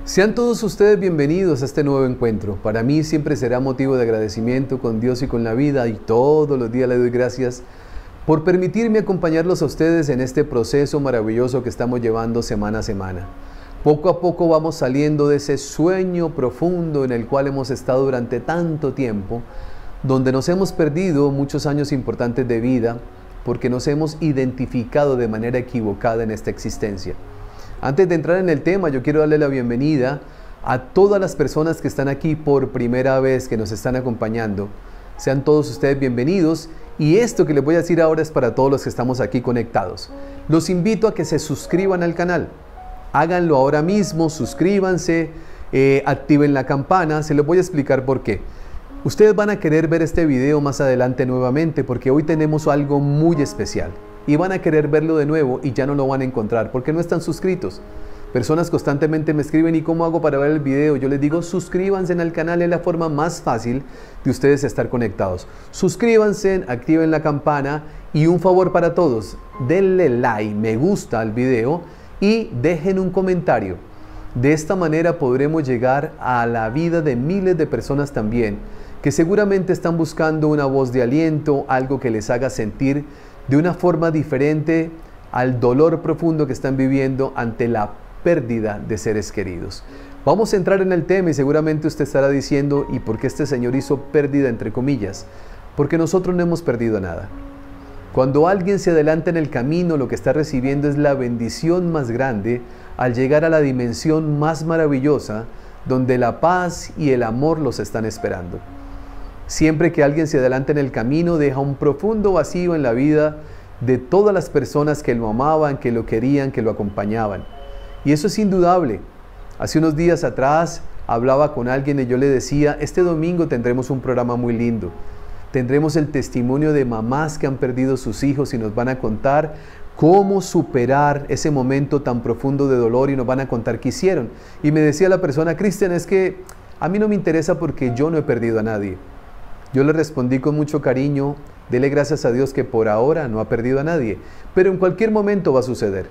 Sean todos ustedes bienvenidos a este nuevo encuentro. Para mí siempre será motivo de agradecimiento con Dios y con la vida, y todos los días le doy gracias por permitirme acompañarlos a ustedes en este proceso maravilloso que estamos llevando semana a semana. Poco a poco vamos saliendo de ese sueño profundo en el cual hemos estado durante tanto tiempo, donde nos hemos perdido muchos años importantes de vida porque nos hemos identificado de manera equivocada en esta existencia. Antes de entrar en el tema, yo quiero darle la bienvenida a todas las personas que están aquí por primera vez, que nos están acompañando. Sean todos ustedes bienvenidos, y esto que les voy a decir ahora es para todos los que estamos aquí conectados. Los invito a que se suscriban al canal. Háganlo ahora mismo, suscríbanse, activen la campana. Se les voy a explicar por qué. Ustedes van a querer ver este video más adelante nuevamente, porque hoy tenemos algo muy especial. Y van a querer verlo de nuevo y ya no lo van a encontrar porque no están suscritos. Personas constantemente me escriben: ¿y cómo hago para ver el video? Yo les digo: suscríbanse al canal, es la forma más fácil de ustedes estar conectados. Suscríbanse, activen la campana, y un favor para todos: denle like, me gusta al video y dejen un comentario. De esta manera podremos llegar a la vida de miles de personas también, que seguramente están buscando una voz de aliento, algo que les haga sentir de una forma diferente al dolor profundo que están viviendo ante la pérdida de seres queridos. Vamos a entrar en el tema y seguramente usted estará diciendo: ¿y por qué este señor hizo pérdida entre comillas? Porque nosotros no hemos perdido nada. Cuando alguien se adelanta en el camino, lo que está recibiendo es la bendición más grande al llegar a la dimensión más maravillosa, donde la paz y el amor los están esperando. Siempre que alguien se adelanta en el camino, deja un profundo vacío en la vida de todas las personas que lo amaban, que lo querían, que lo acompañaban. Y eso es indudable. Hace unos días atrás hablaba con alguien y yo le decía: este domingo tendremos un programa muy lindo. Tendremos el testimonio de mamás que han perdido sus hijos y nos van a contar cómo superar ese momento tan profundo de dolor, y nos van a contar qué hicieron. Y me decía la persona: Cristian, es que a mí no me interesa porque yo no he perdido a nadie. Yo le respondí con mucho cariño: dele gracias a Dios que por ahora no ha perdido a nadie, pero en cualquier momento va a suceder.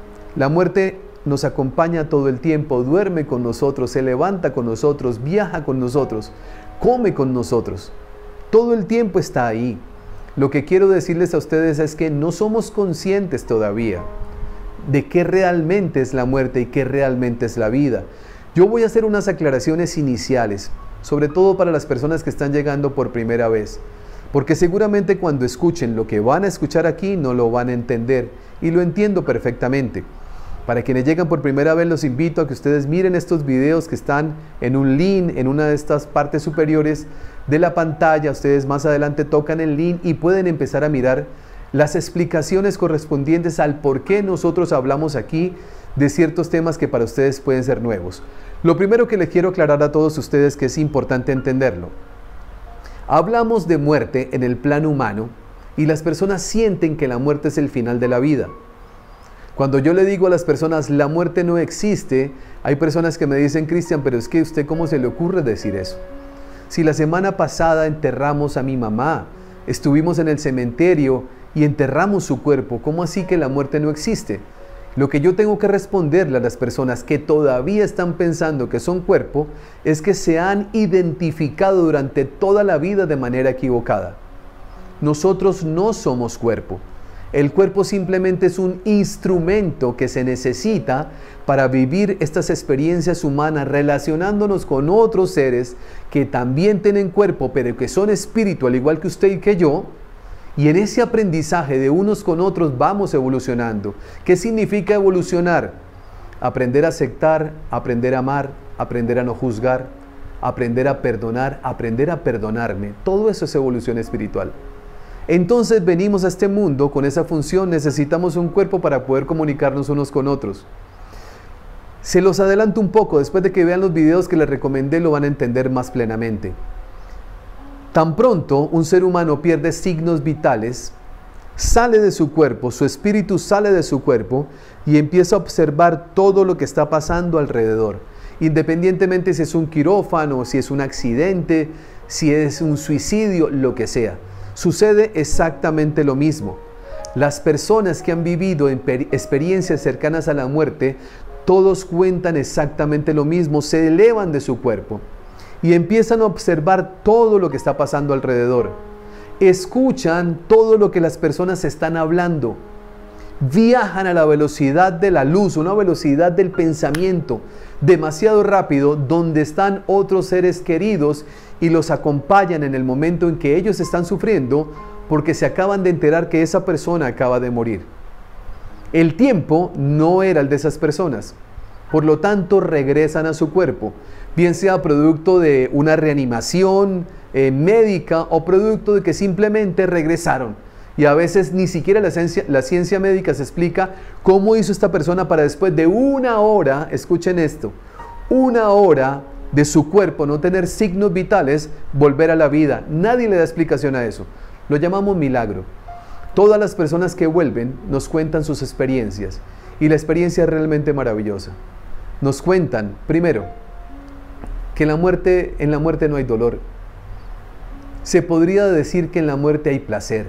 La muerte nos acompaña todo el tiempo, duerme con nosotros, se levanta con nosotros, viaja con nosotros, come con nosotros. Todo el tiempo está ahí. Lo que quiero decirles a ustedes es que no somos conscientes todavía de qué realmente es la muerte y qué realmente es la vida. Yo voy a hacer unas aclaraciones iniciales, sobre todo para las personas que están llegando por primera vez, porque seguramente cuando escuchen lo que van a escuchar aquí no lo van a entender, y lo entiendo perfectamente. Para quienes llegan por primera vez, los invito a que ustedes miren estos videos que están en un link en una de estas partes superiores de la pantalla. Ustedes más adelante tocan el link y pueden empezar a mirar las explicaciones correspondientes al por qué nosotros hablamos aquí de ciertos temas que para ustedes pueden ser nuevos. Lo primero que les quiero aclarar a todos ustedes, que es importante entenderlo: hablamos de muerte en el plano humano y las personas sienten que la muerte es el final de la vida. Cuando yo le digo a las personas la muerte no existe, hay personas que me dicen: Cristian, pero es que usted, ¿cómo se le ocurre decir eso? Si la semana pasada enterramos a mi mamá, estuvimos en el cementerio y enterramos su cuerpo, ¿cómo así que la muerte no existe? Lo que yo tengo que responderle a las personas que todavía están pensando que son cuerpo es que se han identificado durante toda la vida de manera equivocada. Nosotros no somos cuerpo. El cuerpo simplemente es un instrumento que se necesita para vivir estas experiencias humanas, relacionándonos con otros seres que también tienen cuerpo, pero que son espíritu, al igual que usted y que yo. Y en ese aprendizaje de unos con otros vamos evolucionando. ¿Qué significa evolucionar? Aprender a aceptar, aprender a amar, aprender a no juzgar, aprender a perdonar, aprender a perdonarme. Todo eso es evolución espiritual. Entonces venimos a este mundo con esa función. Necesitamos un cuerpo para poder comunicarnos unos con otros. Se los adelanto un poco, después de que vean los videos que les recomendé lo van a entender más plenamente. Tan pronto un ser humano pierde signos vitales, sale de su cuerpo, su espíritu sale de su cuerpo y empieza a observar todo lo que está pasando alrededor. Independientemente si es un quirófano, si es un accidente, si es un suicidio, lo que sea. Sucede exactamente lo mismo. Las personas que han vivido experiencias cercanas a la muerte Todos cuentan exactamente lo mismo, se elevan de su cuerpo y empiezan a observar todo lo que está pasando alrededor. Escuchan todo lo que las personas están hablando. Viajan a la velocidad de la luz, una velocidad del pensamiento, demasiado rápido, donde están otros seres queridos y los acompañan en el momento en que ellos están sufriendo porque se acaban de enterar que esa persona acaba de morir. El tiempo no era el de esas personas, por lo tanto regresan a su cuerpo, bien sea producto de una reanimación médica o producto de que simplemente regresaron. Y a veces ni siquiera la ciencia médica se explica cómo hizo esta persona para después de 1 hora, escuchen esto, 1 hora de su cuerpo no tener signos vitales, volver a la vida. Nadie le da explicación a eso. Lo llamamos milagro. Todas las personas que vuelven nos cuentan sus experiencias y la experiencia es realmente maravillosa. Nos cuentan, primero, que en la muerte no hay dolor. Se podría decir que en la muerte hay placer.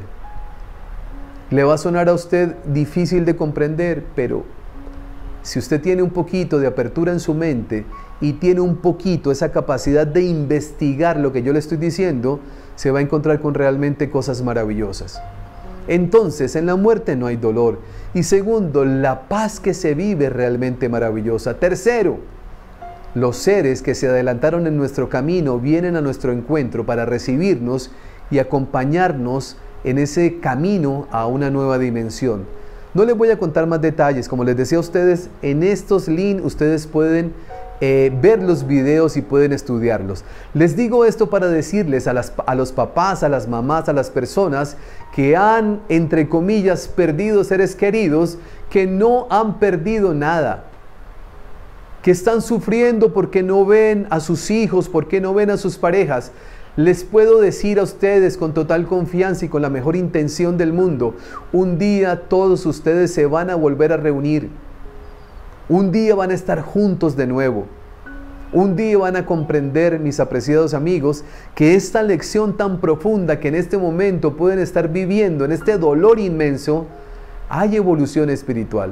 Le va a sonar a usted difícil de comprender, pero si usted tiene un poquito de apertura en su mente y tiene un poquito esa capacidad de investigar lo que yo le estoy diciendo, se va a encontrar con realmente cosas maravillosas. Entonces, en la muerte no hay dolor. Y segundo, la paz que se vive es realmente maravillosa. Tercero, los seres que se adelantaron en nuestro camino vienen a nuestro encuentro para recibirnos y acompañarnos en ese camino a una nueva dimensión. No les voy a contar más detalles. Como les decía a ustedes, en estos links ustedes pueden ver los videos y pueden estudiarlos. Les digo esto para decirles a los papás, a las mamás, a las personas que han, entre comillas, perdido seres queridos, que no han perdido nada, que están sufriendo porque no ven a sus hijos, porque no ven a sus parejas. Les puedo decir a ustedes con total confianza y con la mejor intención del mundo, un día todos ustedes se van a volver a reunir. Un día van a estar juntos de nuevo. Un día van a comprender, mis apreciados amigos, que esta lección tan profunda que en este momento pueden estar viviendo, en este dolor inmenso, hay evolución espiritual.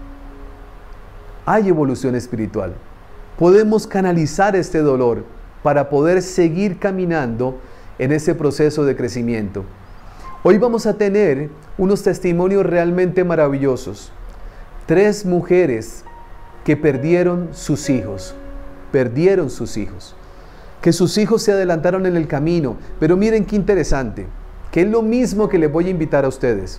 Hay evolución espiritual. Podemos canalizar este dolor para poder seguir caminando en ese proceso de crecimiento. Hoy vamos a tener unos testimonios realmente maravillosos. 3 mujeres que perdieron sus hijos, que sus hijos se adelantaron en el camino, pero miren qué interesante, que es lo mismo que les voy a invitar a ustedes.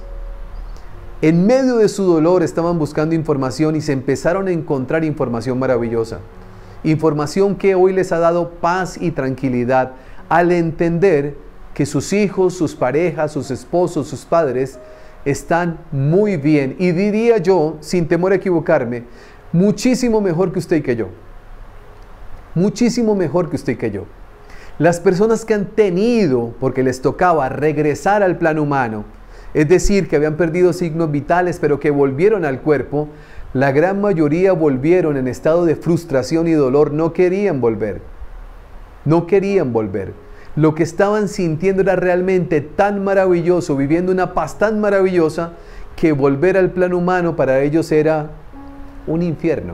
En medio de su dolor estaban buscando información y se empezaron a encontrar información maravillosa, información que hoy les ha dado paz y tranquilidad al entender que sus hijos, sus parejas, sus esposos, sus padres están muy bien, y diría yo, sin temor a equivocarme, muchísimo mejor que usted y que yo. Muchísimo mejor que usted y que yo. Las personas que han tenido, porque les tocaba regresar al plano humano, es decir, que habían perdido signos vitales, pero que volvieron al cuerpo, la gran mayoría volvieron en estado de frustración y dolor, no querían volver. No querían volver. Lo que estaban sintiendo era realmente tan maravilloso, viviendo una paz tan maravillosa, que volver al plano humano para ellos era un infierno.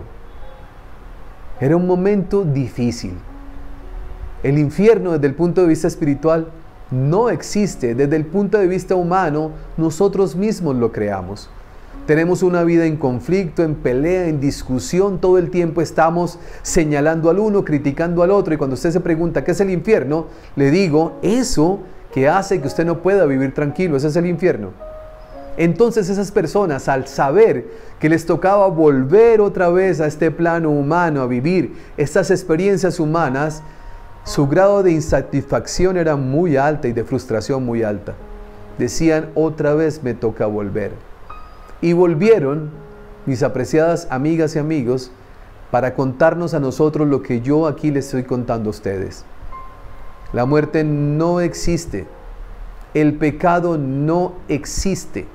Era un momento difícil. El infierno desde el punto de vista espiritual no existe. Desde el punto de vista humano, nosotros mismos lo creamos. Tenemos una vida en conflicto, en pelea, en discusión. Todo el tiempo estamos señalando al uno, criticando al otro. Y cuando usted se pregunta ¿qué es el infierno?, le digo, eso que hace que usted no pueda vivir tranquilo, ese es el infierno. Entonces esas personas, al saber que les tocaba volver otra vez a este plano humano, a vivir estas experiencias humanas, su grado de insatisfacción era muy alta y de frustración muy alta. Decían, otra vez me toca volver. Y volvieron, mis apreciadas amigas y amigos, para contarnos a nosotros lo que yo aquí les estoy contando a ustedes. La muerte no existe. El pecado no existe.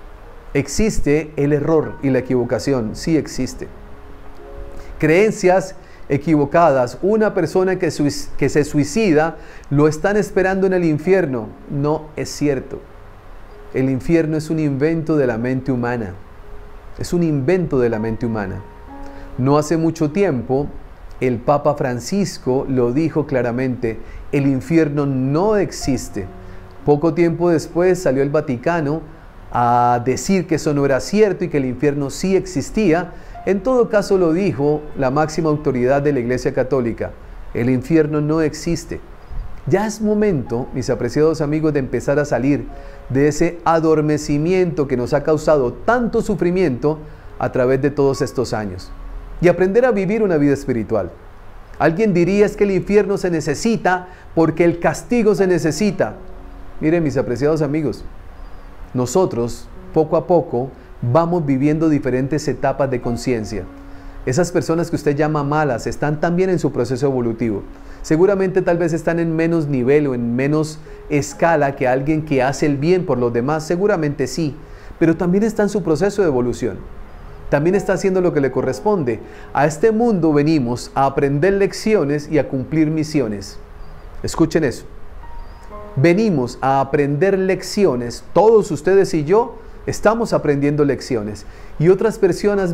Existe el error y la equivocación, sí existe. Creencias equivocadas. Una persona que se suicida, lo están esperando en el infierno. No es cierto. El infierno es un invento de la mente humana. Es un invento de la mente humana. No hace mucho tiempo, el Papa Francisco lo dijo claramente: el infierno no existe. Poco tiempo después salió el Vaticano a decir que eso no era cierto y que el infierno sí existía. En todo caso lo dijo la máxima autoridad de la Iglesia Católica: el infierno no existe. Ya es momento, mis apreciados amigos, de empezar a salir de ese adormecimiento que nos ha causado tanto sufrimiento a través de todos estos años y aprender a vivir una vida espiritual. Alguien diría: es que el infierno se necesita porque el castigo se necesita. Miren, mis apreciados amigos, nosotros poco a poco vamos viviendo diferentes etapas de conciencia. Esas personas que usted llama malas están también en su proceso evolutivo. Seguramente tal vez están en menos nivel o en menos escala que alguien que hace el bien por los demás, seguramente sí, pero también está en su proceso de evolución. También está haciendo lo que le corresponde. A este mundo venimos a aprender lecciones y a cumplir misiones. Escuchen eso. Venimos a aprender lecciones, todos ustedes y yo estamos aprendiendo lecciones, y otras personas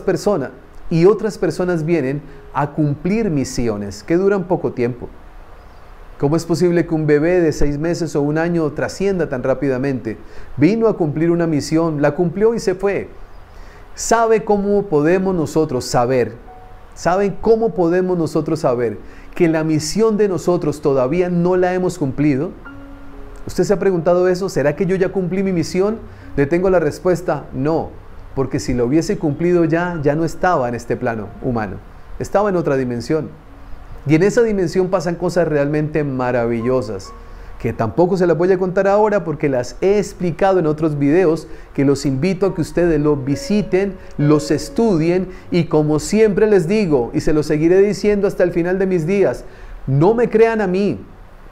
vienen a cumplir misiones que duran poco tiempo. ¿Cómo es posible que un bebé de 6 meses o 1 año trascienda tan rápidamente? Vino a cumplir una misión, la cumplió y se fue. ¿Saben cómo podemos nosotros saber que la misión de nosotros todavía no la hemos cumplido? ¿Usted se ha preguntado eso? ¿Será que yo ya cumplí mi misión? Le tengo la respuesta: no, porque si lo hubiese cumplido ya no estaba en este plano humano, estaba en otra dimensión. Y en esa dimensión pasan cosas realmente maravillosas, que tampoco se las voy a contar ahora porque las he explicado en otros videos, que los invito a que ustedes los visiten, los estudien, y como siempre les digo, y se lo seguiré diciendo hasta el final de mis días, no me crean a mí.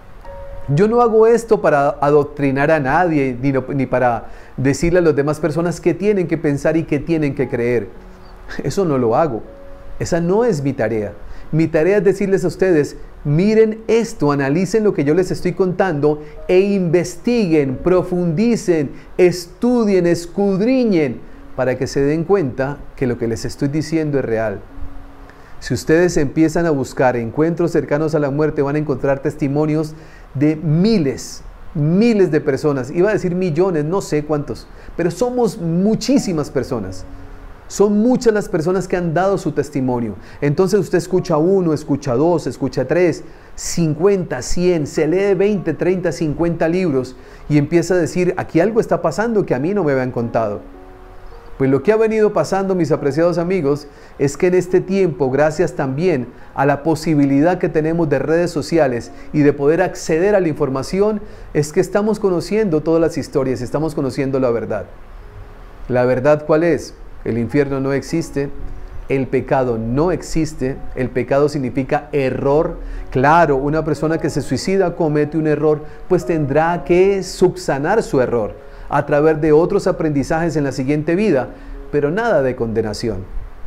Yo no hago esto para adoctrinar a nadie, ni para decirle a las demás personas qué tienen que pensar y qué tienen que creer. Eso no lo hago. Esa no es mi tarea. Mi tarea es decirles a ustedes: miren esto, analicen lo que yo les estoy contando e investiguen, profundicen, estudien, escudriñen, para que se den cuenta que lo que les estoy diciendo es real. Si ustedes empiezan a buscar encuentros cercanos a la muerte, van a encontrar testimonios de miles de personas. Iba a decir millones, no sé cuántos, pero somos muchísimas personas. Son muchas las personas que han dado su testimonio. Entonces usted escucha 1, escucha 2, escucha 3, 50, 100, se lee 20, 30, 50 libros y empieza a decir: aquí algo está pasando que a mí no me habían contado. Pues lo que ha venido pasando, mis apreciados amigos, es que en este tiempo, gracias también a la posibilidad que tenemos de redes sociales y de poder acceder a la información, es que estamos conociendo todas las historias, estamos conociendo la verdad. ¿La verdad cuál es? El infierno no existe, el pecado no existe, el pecado significa error. Claro, una persona que se suicida comete un error, pues tendrá que subsanar su error a través de otros aprendizajes en la siguiente vida, pero nada de condenación.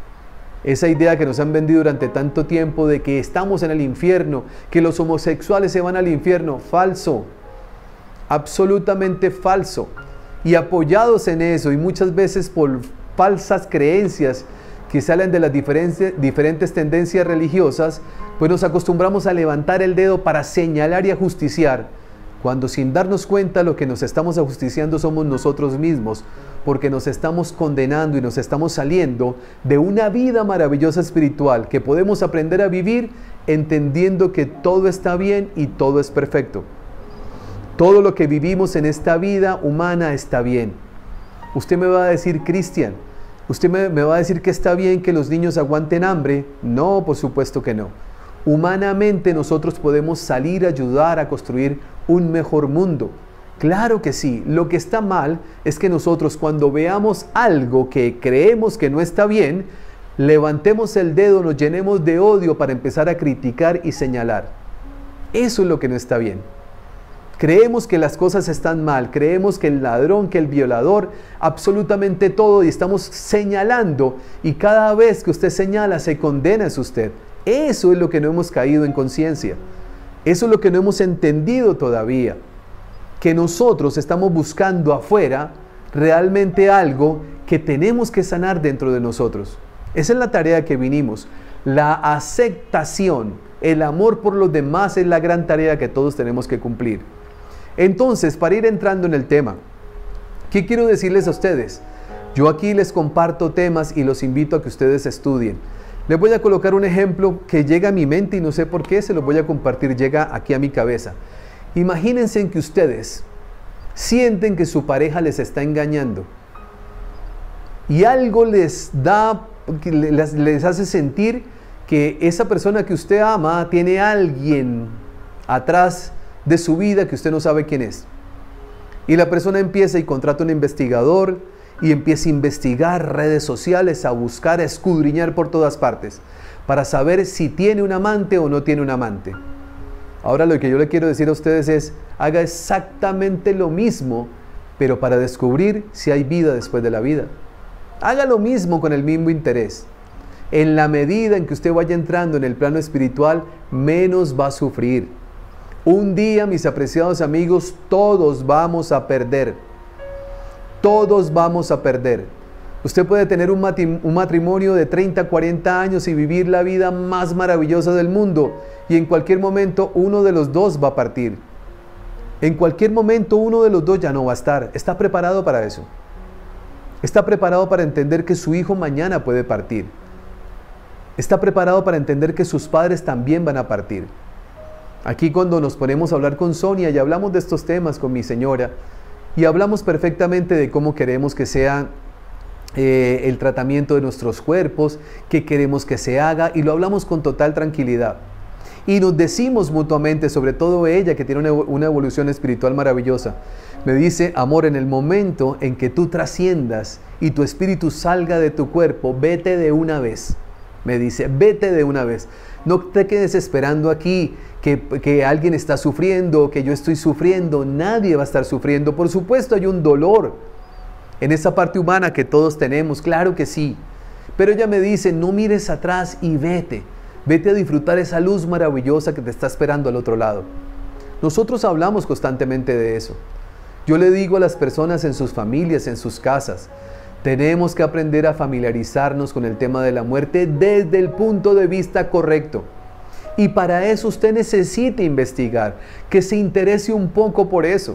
Esa idea que nos han vendido durante tanto tiempo de que estamos en el infierno, que los homosexuales se van al infierno, falso, absolutamente falso. Y apoyados en eso, y muchas veces por falsas creencias que salen de las diferentes tendencias religiosas, pues nos acostumbramos a levantar el dedo para señalar y ajusticiar, cuando sin darnos cuenta lo que nos estamos ajusticiando somos nosotros mismos, porque nos estamos condenando y nos estamos saliendo de una vida maravillosa espiritual que podemos aprender a vivir entendiendo que todo está bien y todo es perfecto. Todo lo que vivimos en esta vida humana está bien. Usted me va a decir: Cristian, ¿usted me va a decir que está bien que los niños aguanten hambre? No, por supuesto que no. Humanamente nosotros podemos salir a ayudar a construir un mejor mundo. Claro que sí. Lo que está mal es que nosotros, cuando veamos algo que creemos que no está bien, levantemos el dedo, nos llenemos de odio para empezar a criticar y señalar. Eso es lo que no está bien. Creemos que las cosas están mal, creemos que el ladrón, que el violador, absolutamente todo, y estamos señalando, y cada vez que usted señala se condena es usted. Eso es lo que no hemos caído en conciencia. Eso es lo que no hemos entendido todavía. Que nosotros estamos buscando afuera realmente algo que tenemos que sanar dentro de nosotros. Esa es la tarea que vinimos. La aceptación, el amor por los demás es la gran tarea que todos tenemos que cumplir. Entonces, para ir entrando en el tema, ¿qué quiero decirles a ustedes? Yo aquí les comparto temas y los invito a que ustedes estudien. Les voy a colocar un ejemplo que llega a mi mente y no sé por qué, se los voy a compartir, llega aquí a mi cabeza. Imagínense que ustedes sienten que su pareja les está engañando y algo les da, les hace sentir que esa persona que usted ama tiene a alguien atrás de su vida que usted no sabe quién es. Y la persona empieza y contrata un investigador y empieza a investigar redes sociales, a buscar, a escudriñar por todas partes para saber si tiene un amante o no tiene un amante. Ahora lo que yo le quiero decir a ustedes es, haga exactamente lo mismo, pero para descubrir si hay vida después de la vida. Haga lo mismo con el mismo interés. En la medida en que usted vaya entrando en el plano espiritual, menos va a sufrir. Un día, mis apreciados amigos, todos vamos a perder. Todos vamos a perder. Usted puede tener un matrimonio de 30, 40 años y vivir la vida más maravillosa del mundo y en cualquier momento uno de los dos va a partir. En cualquier momento uno de los dos ya no va a estar. ¿Está preparado para eso? ¿Está preparado para entender que su hijo mañana puede partir? ¿Está preparado para entender que sus padres también van a partir? Aquí cuando nos ponemos a hablar con Sonia y hablamos de estos temas con mi señora y hablamos perfectamente de cómo queremos que sea el tratamiento de nuestros cuerpos, qué queremos que se haga y lo hablamos con total tranquilidad. Y nos decimos mutuamente, sobre todo ella que tiene una evolución espiritual maravillosa, me dice, amor, en el momento en que tú trasciendas y tu espíritu salga de tu cuerpo, vete de una vez. Me dice, vete de una vez. No te quedes esperando aquí que alguien está sufriendo, que yo estoy sufriendo. Nadie va a estar sufriendo. Por supuesto hay un dolor en esa parte humana que todos tenemos, claro que sí. Pero ella me dice, no mires atrás y vete. Vete a disfrutar esa luz maravillosa que te está esperando al otro lado. Nosotros hablamos constantemente de eso. Yo le digo a las personas en sus familias, en sus casas, tenemos que aprender a familiarizarnos con el tema de la muerte desde el punto de vista correcto. Y para eso usted necesita investigar, que se interese un poco por eso.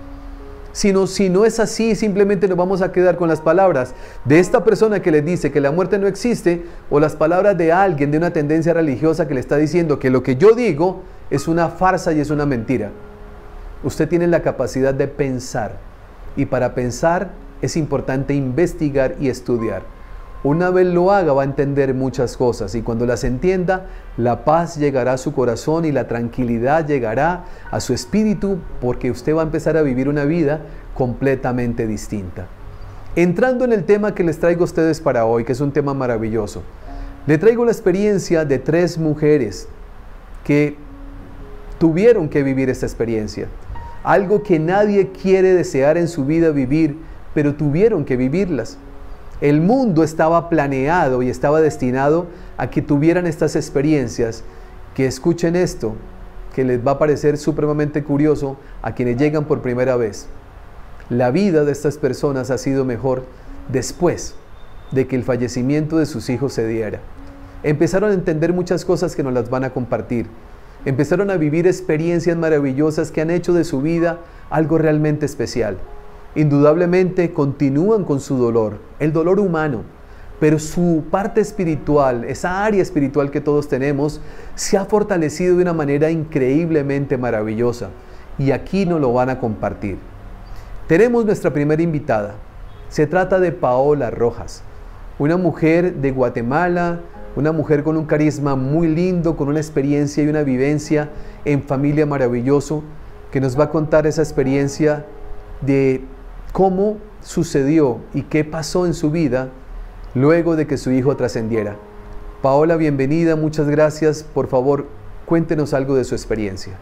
Si no es así, simplemente nos vamos a quedar con las palabras de esta persona que le dice que la muerte no existe, o las palabras de alguien de una tendencia religiosa que le está diciendo que lo que yo digo es una farsa y es una mentira. Usted tiene la capacidad de pensar, y para pensar es importante investigar y estudiar. Una vez lo haga va a entender muchas cosas y cuando las entienda, la paz llegará a su corazón y la tranquilidad llegará a su espíritu porque usted va a empezar a vivir una vida completamente distinta. Entrando en el tema que les traigo a ustedes para hoy, que es un tema maravilloso, le traigo la experiencia de 3 mujeres que tuvieron que vivir esta experiencia. Algo que nadie quiere desear en su vida vivir, pero tuvieron que vivirlas. El mundo estaba planeado y estaba destinado a que tuvieran estas experiencias, que escuchen esto, que les va a parecer supremamente curioso a quienes llegan por primera vez. La vida de estas personas ha sido mejor después de que el fallecimiento de sus hijos se diera. Empezaron a entender muchas cosas que nos las van a compartir. Empezaron a vivir experiencias maravillosas que han hecho de su vida algo realmente especial. Indudablemente continúan con su dolor, el dolor humano, pero su parte espiritual, esa área espiritual que todos tenemos, se ha fortalecido de una manera increíblemente maravillosa y aquí nos lo van a compartir. Tenemos nuestra primera invitada, se trata de Paola Rojas, una mujer de Guatemala, una mujer con un carisma muy lindo, con una experiencia y una vivencia en familia maravilloso, que nos va a contar esa experiencia de cómo sucedió y qué pasó en su vida luego de que su hijo trascendiera. Paola, bienvenida, muchas gracias. Por favor, cuéntenos algo de su experiencia.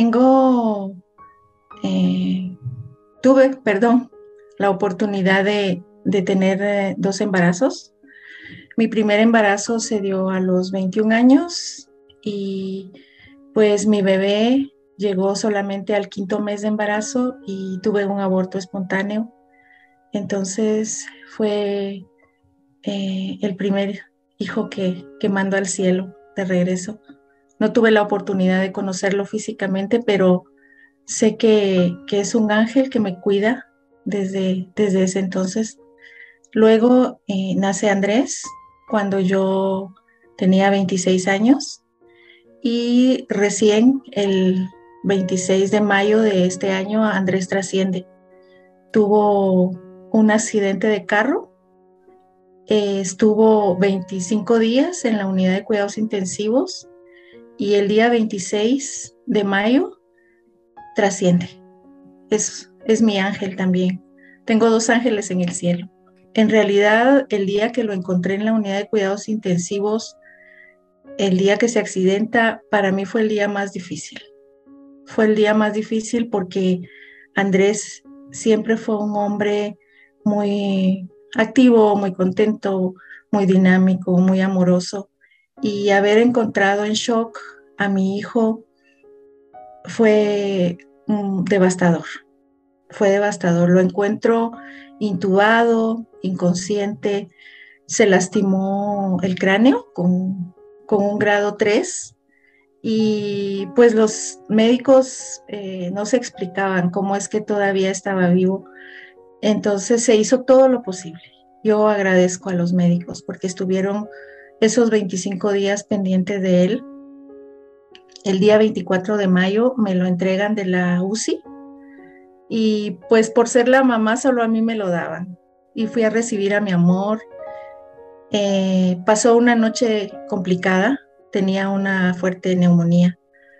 Tuve la oportunidad de tener 2 embarazos. Mi primer embarazo se dio a los 21 años y pues mi bebé llegó solamente al 5º mes de embarazo y tuve un aborto espontáneo. Entonces fue el primer hijo que mando al cielo de regreso. No tuve la oportunidad de conocerlo físicamente, pero sé que es un ángel que me cuida desde ese entonces. Luego nace Andrés cuando yo tenía 26 años y recién el 26 de mayo de este año Andrés trasciende. Tuvo un accidente de carro, estuvo 25 días en la unidad de cuidados intensivos y el día 26 de mayo trasciende. Es mi ángel también. Tengo dos ángeles en el cielo. En realidad, el día que lo encontré en la unidad de cuidados intensivos, el día que se accidenta, para mí fue el día más difícil. Fue el día más difícil porque Andrés siempre fue un hombre muy activo, muy contento, muy dinámico, muy amoroso. Y haber encontrado en shock a mi hijo fue devastador. Fue devastador. Lo encuentro intubado, inconsciente, se lastimó el cráneo con un grado 3 y pues los médicos no se explicaban cómo es que todavía estaba vivo. Entonces se hizo todo lo posible. Yo agradezco a los médicos porque estuvieron esos 25 días pendientes de él. El día 24 de mayo me lo entregan de la UCI y pues por ser la mamá solo a mí me lo daban. Y fui a recibir a mi amor. Pasó una noche complicada, tenía una fuerte neumonía.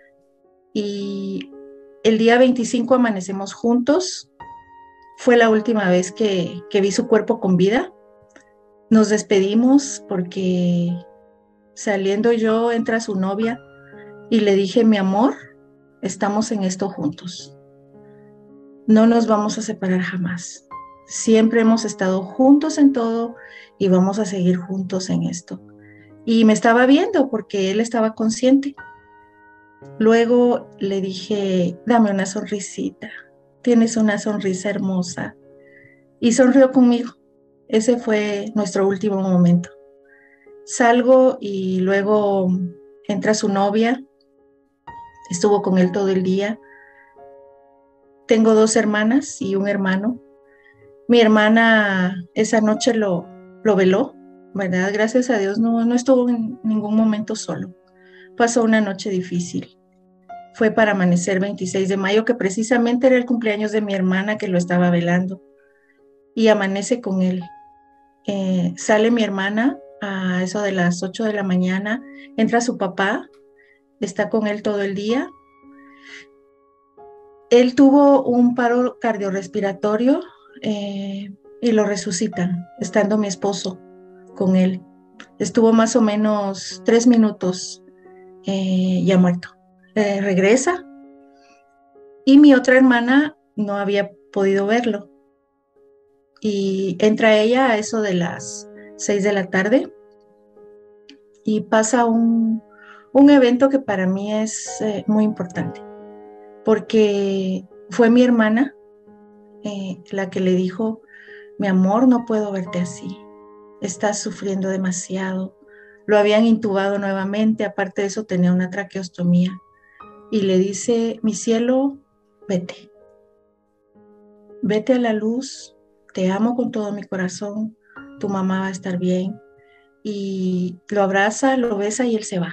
Y el día 25 amanecemos juntos. Fue la última vez que vi su cuerpo con vida. Nos despedimos porque saliendo yo entra su novia y le dije, mi amor, estamos en esto juntos. No nos vamos a separar jamás. Siempre hemos estado juntos en todo y vamos a seguir juntos en esto. Y me estaba viendo porque él estaba consciente. Luego le dije, dame una sonrisita, tienes una sonrisa hermosa. Y sonrió conmigo. Ese fue nuestro último momento. Salgo y luego entra su novia, estuvo con él todo el día. Tengo dos hermanas y un hermano. Mi hermana esa noche lo veló, ¿verdad? Gracias a Dios no estuvo en ningún momento solo. Pasó una noche difícil. Fue para amanecer 26 de mayo, que precisamente era el cumpleaños de mi hermana que lo estaba velando. Y amanece con él. Sale mi hermana a eso de las 8 de la mañana, entra su papá, está con él todo el día. Él tuvo un paro cardiorrespiratorio y lo resucitan, estando mi esposo con él. Estuvo más o menos 3 minutos ya muerto. Regresa y mi otra hermana no había podido verlo. Y entra ella a eso de las 6 de la tarde y pasa un evento que para mí es muy importante, porque fue mi hermana la que le dijo, mi amor, no puedo verte así, estás sufriendo demasiado. Lo habían intubado nuevamente, aparte de eso tenía una traqueostomía, y le dice, mi cielo, vete a la luz, te amo con todo mi corazón, tu mamá va a estar bien. Y lo abraza, lo besa y él se va.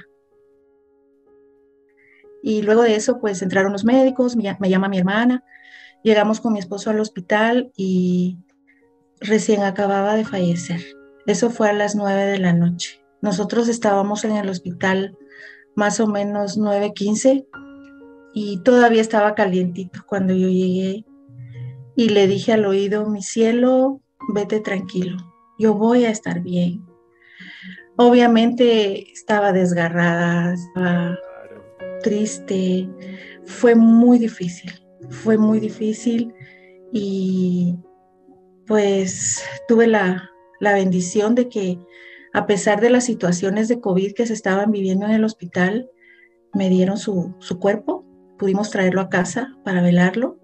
Y luego de eso, pues entraron los médicos, me llama mi hermana, llegamos con mi esposo al hospital y recién acababa de fallecer. Eso fue a las 9 de la noche. Nosotros estábamos en el hospital más o menos 9:15 y todavía estaba calientito cuando yo llegué y le dije al oído, mi cielo, vete tranquilo, yo voy a estar bien. Obviamente estaba desgarrada, estaba triste, fue muy difícil y pues tuve la bendición de que a pesar de las situaciones de COVID que se estaban viviendo en el hospital, me dieron su cuerpo, pudimos traerlo a casa para velarlo.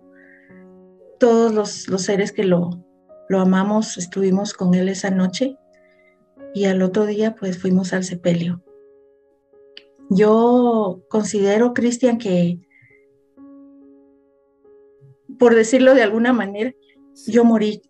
Todos los seres que lo amamos estuvimos con él esa noche y al otro día pues fuimos al sepelio. Yo considero, Cristian, que, por decirlo de alguna manera, yo morí.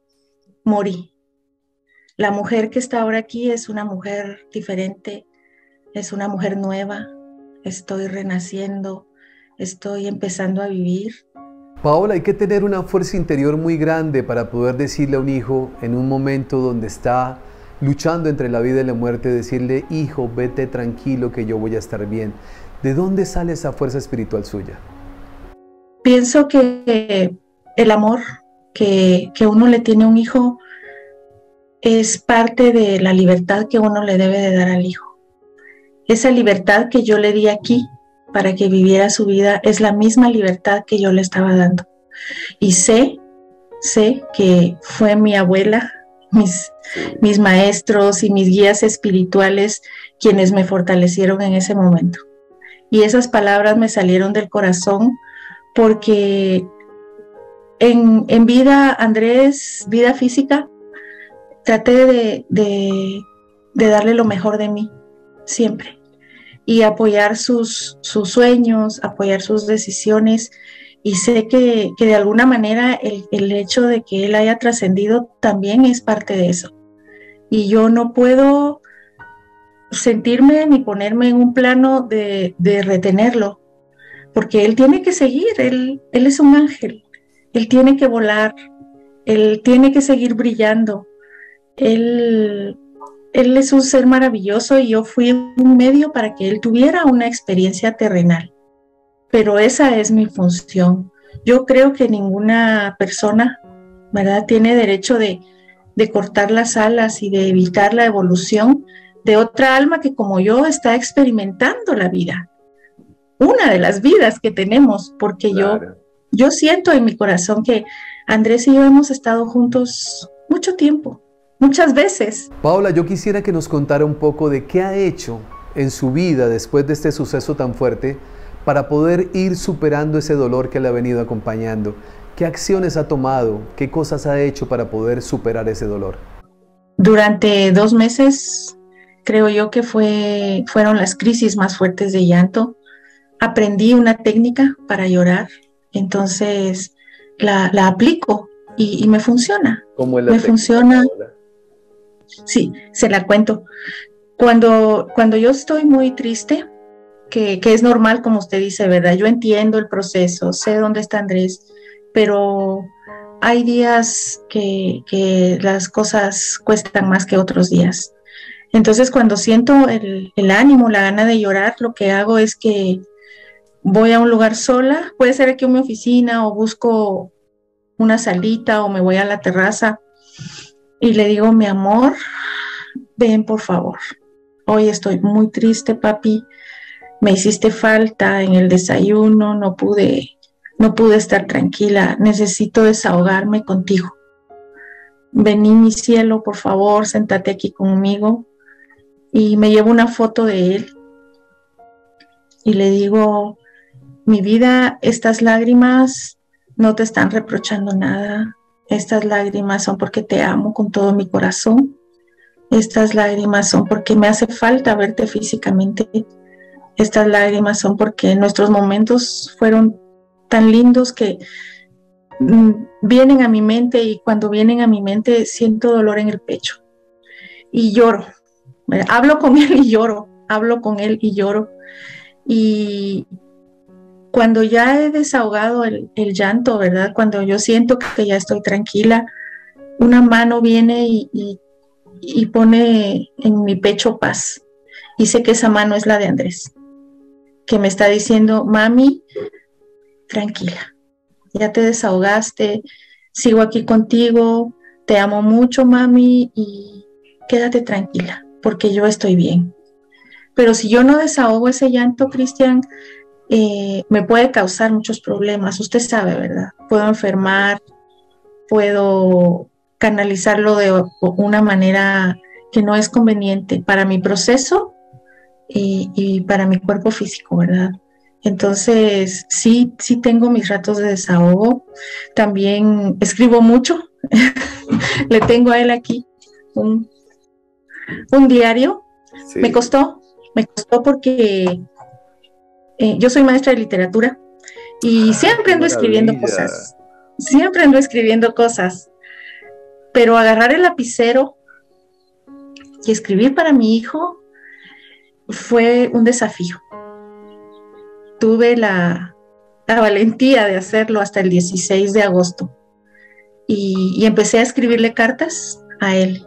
La mujer que está ahora aquí es una mujer diferente, es una mujer nueva, estoy renaciendo, estoy empezando a vivir. Paola, hay que tener una fuerza interior muy grande para poder decirle a un hijo en un momento donde está luchando entre la vida y la muerte, decirle: hijo, vete tranquilo que yo voy a estar bien. ¿De dónde sale esa fuerza espiritual suya? Pienso que el amor que uno le tiene a un hijo es parte de la libertad que uno le debe de dar al hijo. Esa libertad que yo le di aquí para que viviera su vida es la misma libertad que yo le estaba dando. Y sé que fue mi abuela, mis maestros y mis guías espirituales quienes me fortalecieron en ese momento. Y esas palabras me salieron del corazón porque en vida, Andrés, vida física, traté de darle lo mejor de mí, siempre. Y apoyar sus sueños, apoyar sus decisiones. Y sé que de alguna manera el hecho de que él haya trascendido también es parte de eso. Y yo no puedo sentirme ni ponerme en un plano de retenerlo, porque él tiene que seguir, él es un ángel, él tiene que volar, él tiene que seguir brillando, él es un ser maravilloso y yo fui un medio para que él tuviera una experiencia terrenal, pero esa es mi función. Yo creo que ninguna persona, ¿verdad?, tiene derecho de cortar las alas y de evitar la evolución de otra alma que, como yo, está experimentando la vida, una de las vidas que tenemos, porque claro, yo siento en mi corazón que Andrés y yo hemos estado juntos mucho tiempo, muchas veces. Paola, yo quisiera que nos contara un poco de qué ha hecho en su vida después de este suceso tan fuerte para poder ir superando ese dolor que le ha venido acompañando. ¿Qué acciones ha tomado? ¿Qué cosas ha hecho para poder superar ese dolor? Durante 2 meses, creo yo que fueron las crisis más fuertes de llanto. Aprendí una técnica para llorar, entonces la aplico y me funciona. ¿Cómo es la me técnica, funciona. Paola? Sí, se la cuento. Cuando yo estoy muy triste, que es normal, como usted dice, ¿verdad? Yo entiendo el proceso, sé dónde está Andrés, pero hay días que las cosas cuestan más que otros días. Entonces, cuando siento el ánimo, la gana de llorar, lo que hago es que voy a un lugar sola, puede ser aquí en mi oficina, o busco una salita, o me voy a la terraza y le digo: mi amor, ven por favor, hoy estoy muy triste, papi, me hiciste falta en el desayuno, no pude estar tranquila, necesito desahogarme contigo. Vení, mi cielo, por favor, séntate aquí conmigo. Y me llevo una foto de él y le digo: mi vida, estas lágrimas no te están reprochando nada. Estas lágrimas son porque te amo con todo mi corazón. Estas lágrimas son porque me hace falta verte físicamente. Estas lágrimas son porque nuestros momentos fueron tan lindos que vienen a mi mente, y cuando vienen a mi mente siento dolor en el pecho y lloro. Hablo con él y lloro, hablo con él y lloro. Y cuando ya he desahogado el llanto, ¿verdad? Cuando yo siento que ya estoy tranquila, una mano viene y pone en mi pecho paz. Y sé que esa mano es la de Andrés, que me está diciendo: mami, tranquila, ya te desahogaste, sigo aquí contigo, te amo mucho, mami, y quédate tranquila, porque yo estoy bien. Pero si yo no desahogo ese llanto, Cristian, me puede causar muchos problemas. Usted sabe, ¿verdad? Puedo enfermar, puedo canalizarlo de una manera que no es conveniente para mi proceso y para mi cuerpo físico, ¿verdad? Entonces, sí tengo mis ratos de desahogo. También escribo mucho. Le tengo a él aquí un diario. Sí. Me costó porque yo soy maestra de literatura y siempre ando escribiendo cosas, pero agarrar el lapicero y escribir para mi hijo fue un desafío. Tuve la valentía de hacerlo hasta el 16 de agosto y empecé a escribirle cartas a él.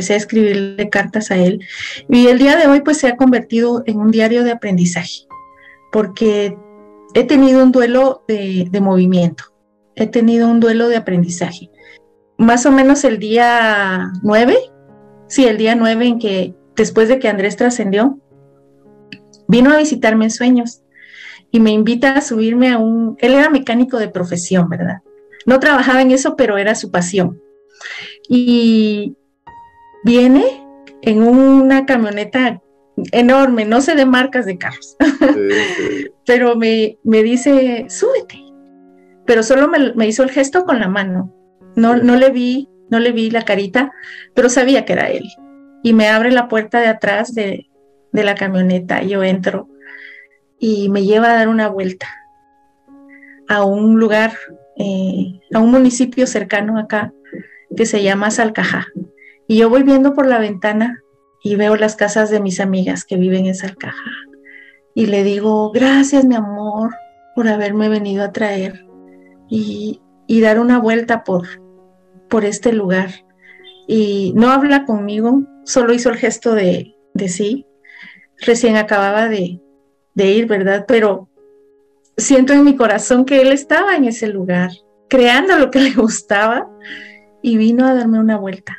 Y el día de hoy pues se ha convertido en un diario de aprendizaje, porque he tenido un duelo de movimiento, he tenido un duelo de aprendizaje. Más o menos el día 9 en que después de que Andrés trascendió, vino a visitarme en sueños y me invita a subirme él era mecánico de profesión, ¿verdad? No trabajaba en eso, pero era su pasión. Y viene en una camioneta enorme, no sé de marcas de carros, pero me dice, súbete, pero solo me hizo el gesto con la mano, no le vi la carita, pero sabía que era él, y me abre la puerta de atrás de la camioneta, yo entro, y me lleva a dar una vuelta a un lugar, a un municipio cercano acá, que se llama Salcajá. Y yo voy viendo por la ventana y veo las casas de mis amigas que viven en Salcajá. Y le digo, gracias, mi amor, por haberme venido a traer y dar una vuelta por este lugar. Y no habla conmigo, solo hizo el gesto de sí. Recién acababa de ir, ¿verdad? Pero siento en mi corazón que él estaba en ese lugar, creando lo que le gustaba, y vino a darme una vuelta.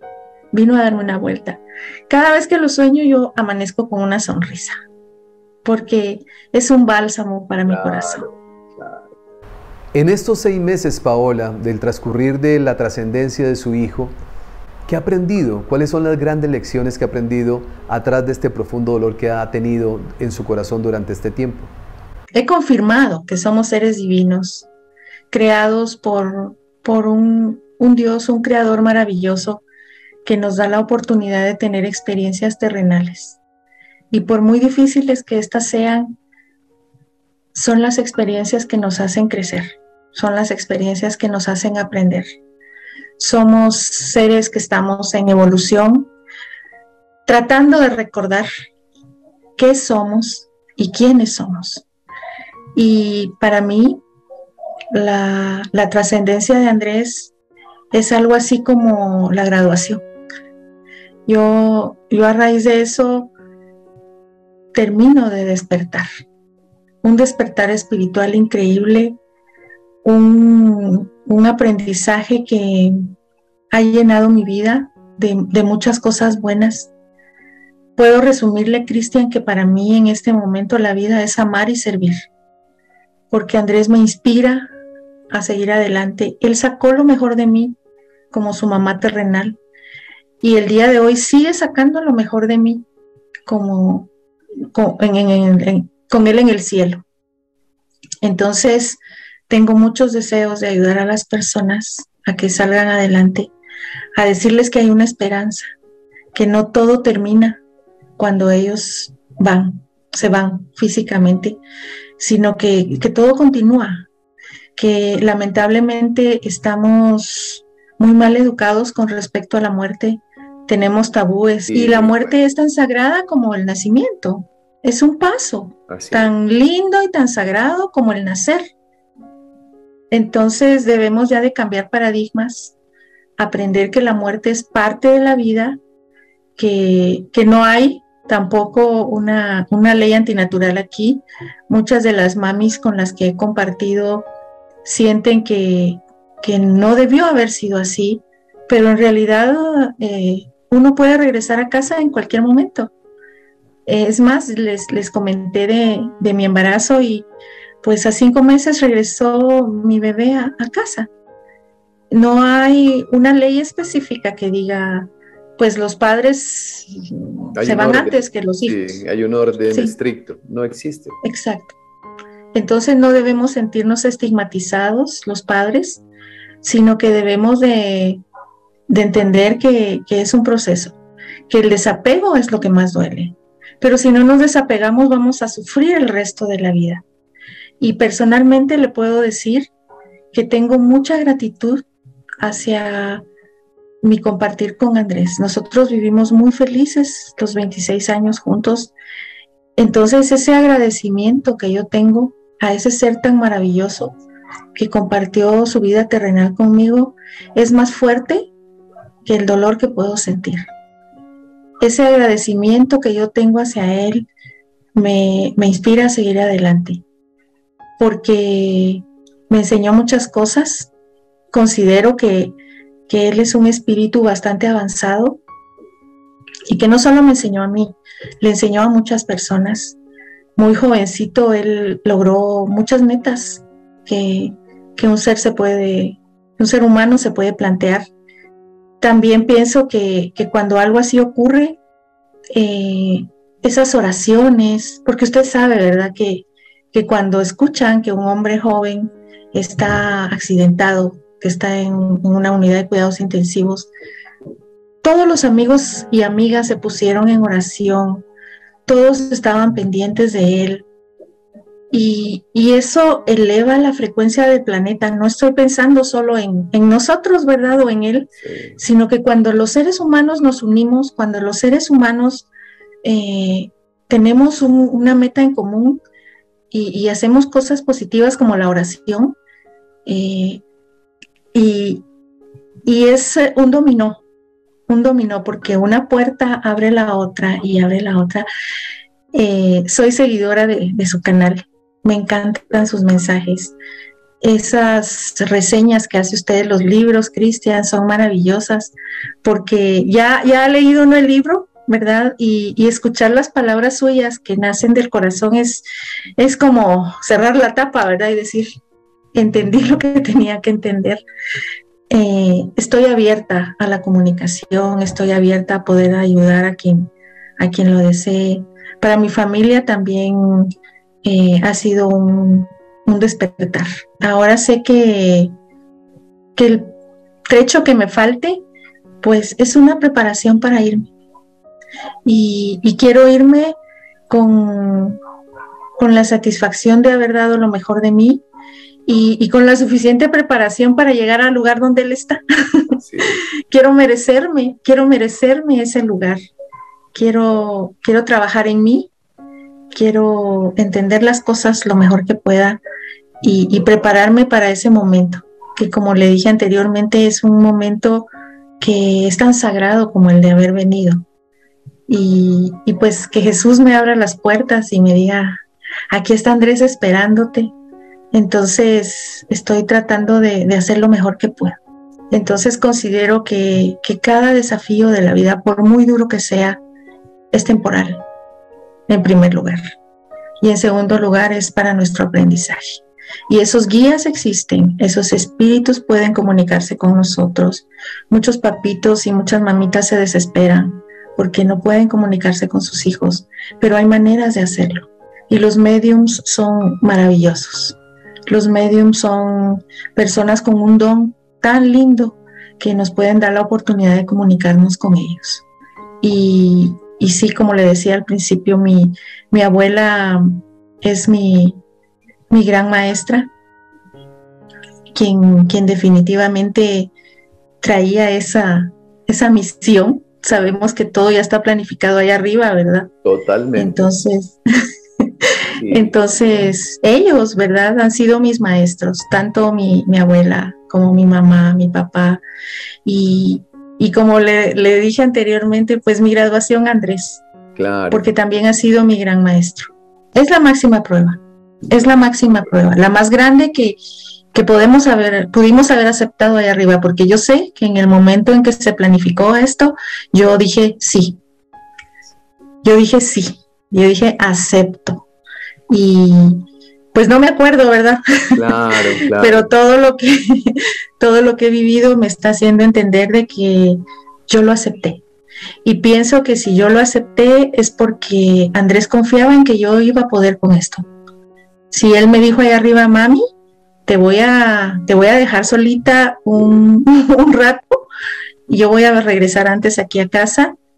Cada vez que lo sueño yo amanezco con una sonrisa, porque es un bálsamo para mi corazón. Claro. En estos 6 meses, Paola, del transcurrir de la trascendencia de su hijo, ¿qué ha aprendido? ¿Cuáles son las grandes lecciones que ha aprendido atrás de este profundo dolor que ha tenido en su corazón durante este tiempo? He confirmado que somos seres divinos, creados por un Dios, un creador maravilloso, que nos da la oportunidad de tener experiencias terrenales. Y por muy difíciles que éstas sean, son las experiencias que nos hacen crecer, son las experiencias que nos hacen aprender. Somos seres que estamos en evolución, tratando de recordar qué somos y quiénes somos. Y para mí, la trascendencia de Andrés es algo así como la graduación. Yo a raíz de eso termino de despertar, un despertar espiritual increíble, un aprendizaje que ha llenado mi vida de muchas cosas buenas. Puedo resumirle, Cristian, que para mí en este momento la vida es amar y servir, porque Andrés me inspira a seguir adelante. Él sacó lo mejor de mí como su mamá terrenal, y el día de hoy sigue sacando lo mejor de mí con él en el cielo. Entonces, tengo muchos deseos de ayudar a las personas a que salgan adelante, a decirles que hay una esperanza, que no todo termina cuando ellos se van físicamente, sino que todo continúa, que lamentablemente estamos muy mal educados con respecto a la muerte, tenemos tabúes, sí, y la muerte es tan sagrada como el nacimiento, es un paso tan lindo y tan sagrado como el nacer. Entonces debemos ya de cambiar paradigmas, aprender que la muerte es parte de la vida, que no hay tampoco una ley antinatural aquí. Muchas de las mamis con las que he compartido sienten que no debió haber sido así, pero en realidad uno puede regresar a casa en cualquier momento. Es más, les comenté de mi embarazo, y pues a 5 meses regresó mi bebé a casa. No hay una ley específica que diga, pues los padres se van antes que los hijos. Sí, hay un orden estricto, no existe. Exacto. Entonces no debemos sentirnos estigmatizados los padres, sino que debemos de entender que es un proceso, que el desapego es lo que más duele. Pero si no nos desapegamos, vamos a sufrir el resto de la vida. Y personalmente le puedo decir que tengo mucha gratitud hacia mi compartir con Andrés. Nosotros vivimos muy felices los 26 años juntos. Entonces ese agradecimiento que yo tengo a ese ser tan maravilloso que compartió su vida terrenal conmigo es más fuerte que el dolor que puedo sentir. Ese agradecimiento que yo tengo hacia él me inspira a seguir adelante, porque me enseñó muchas cosas. Considero que él es un espíritu bastante avanzado y que no solo me enseñó a mí, le enseñó a muchas personas. Muy jovencito él logró muchas metas que un ser humano se puede plantear. También pienso que cuando algo así ocurre, esas oraciones, porque usted sabe, ¿verdad?, que cuando escuchan que un hombre joven está accidentado, que está en una unidad de cuidados intensivos, todos los amigos y amigas se pusieron en oración, todos estaban pendientes de él, y eso eleva la frecuencia del planeta. No estoy pensando solo en nosotros, ¿verdad?, o en él, sino que cuando los seres humanos nos unimos, cuando los seres humanos tenemos una meta en común y hacemos cosas positivas como la oración, y es un dominó, porque una puerta abre la otra y abre la otra. Soy seguidora de su canal, me encantan sus mensajes, esas reseñas que hace usted, los libros, Cristian, son maravillosas, porque ya ha leído uno el libro, ¿verdad? Y escuchar las palabras suyas que nacen del corazón es como cerrar la tapa, ¿verdad? Y decir, entendí lo que tenía que entender. Estoy abierta a la comunicación, estoy abierta a poder ayudar a quien lo desee. Para mi familia también ha sido un despertar. Ahora sé que el trecho que me falte, pues es una preparación para irme. Y quiero irme con la satisfacción de haber dado lo mejor de mí y con la suficiente preparación para llegar al lugar donde él está. Sí. Quiero merecerme ese lugar. Quiero trabajar en mí, quiero entender las cosas lo mejor que pueda y prepararme para ese momento, que como le dije anteriormente es un momento que es tan sagrado como el de haber venido. Y pues que Jesús me abra las puertas y me diga, aquí está Andrés esperándote. Entonces estoy tratando de hacer lo mejor que puedo. Entonces considero que cada desafío de la vida, por muy duro que sea, es temporal, en primer lugar. Y en segundo lugar es para nuestro aprendizaje. Y esos guías existen, esos espíritus pueden comunicarse con nosotros. Muchos papitos y muchas mamitas se desesperan porque no pueden comunicarse con sus hijos, pero hay maneras de hacerlo. Y los médiums son maravillosos. Los médiums son personas con un don tan lindo que nos pueden dar la oportunidad de comunicarnos con ellos. Y sí, como le decía al principio, mi abuela es mi gran maestra, quien definitivamente traía esa misión. Sabemos que todo ya está planificado allá arriba, ¿verdad? Totalmente. Entonces, sí. Entonces ellos, ¿verdad?, han sido mis maestros, tanto mi abuela como mi mamá, mi papá, y como le dije anteriormente, pues mi graduación, Andrés, claro, porque también ha sido mi gran maestro. Es la máxima prueba, la más grande que pudimos haber aceptado allá arriba, porque yo sé que en el momento en que se planificó esto, yo dije sí, yo dije acepto, y pues no me acuerdo, ¿verdad? Claro. Pero todo lo que he vivido me está haciendo entender de que yo lo acepté. Y pienso que si yo lo acepté es porque Andrés confiaba en que yo iba a poder con esto. Si él me dijo ahí arriba, mami, te voy a dejar solita un rato y yo voy a regresar antes aquí a casa,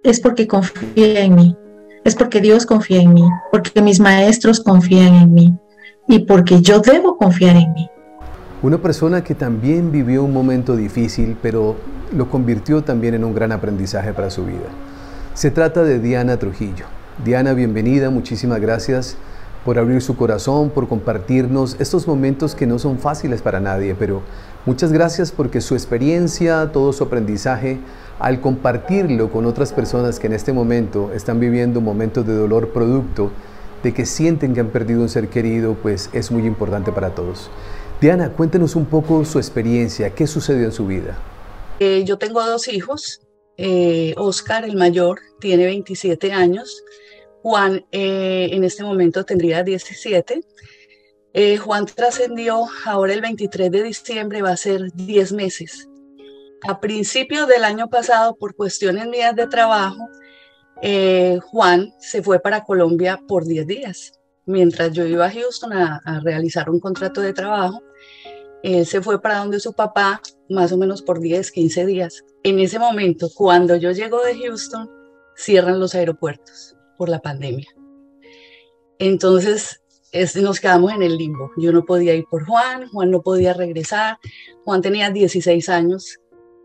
es porque confía en mí, es porque Dios confía en mí, porque mis maestros confían en mí y porque yo debo confiar en mí. Una persona que también vivió un momento difícil, pero lo convirtió también en un gran aprendizaje para su vida. Se trata de Diana Trujillo. Diana, bienvenida, muchísimas gracias por abrir su corazón, por compartirnos estos momentos que no son fáciles para nadie, pero muchas gracias porque su experiencia, todo su aprendizaje, al compartirlo con otras personas que en este momento están viviendo momentos de dolor producto de que sienten que han perdido un ser querido, pues es muy importante para todos. Diana, cuéntenos un poco su experiencia, ¿qué sucedió en su vida? Yo tengo dos hijos. Oscar, el mayor, tiene 27 años. Juan en este momento tendría 17. Juan trascendió ahora el 23 de diciembre, va a ser 10 meses. A principios del año pasado, por cuestiones mías de trabajo, Juan se fue para Colombia por 10 días. Mientras yo iba a Houston a realizar un contrato de trabajo, él se fue para donde su papá, más o menos por 10, 15 días. En ese momento, cuando yo llego de Houston, cierran los aeropuertos por la pandemia. Entonces, nos quedamos en el limbo. Yo no podía ir por Juan, Juan no podía regresar. Juan tenía 16 años,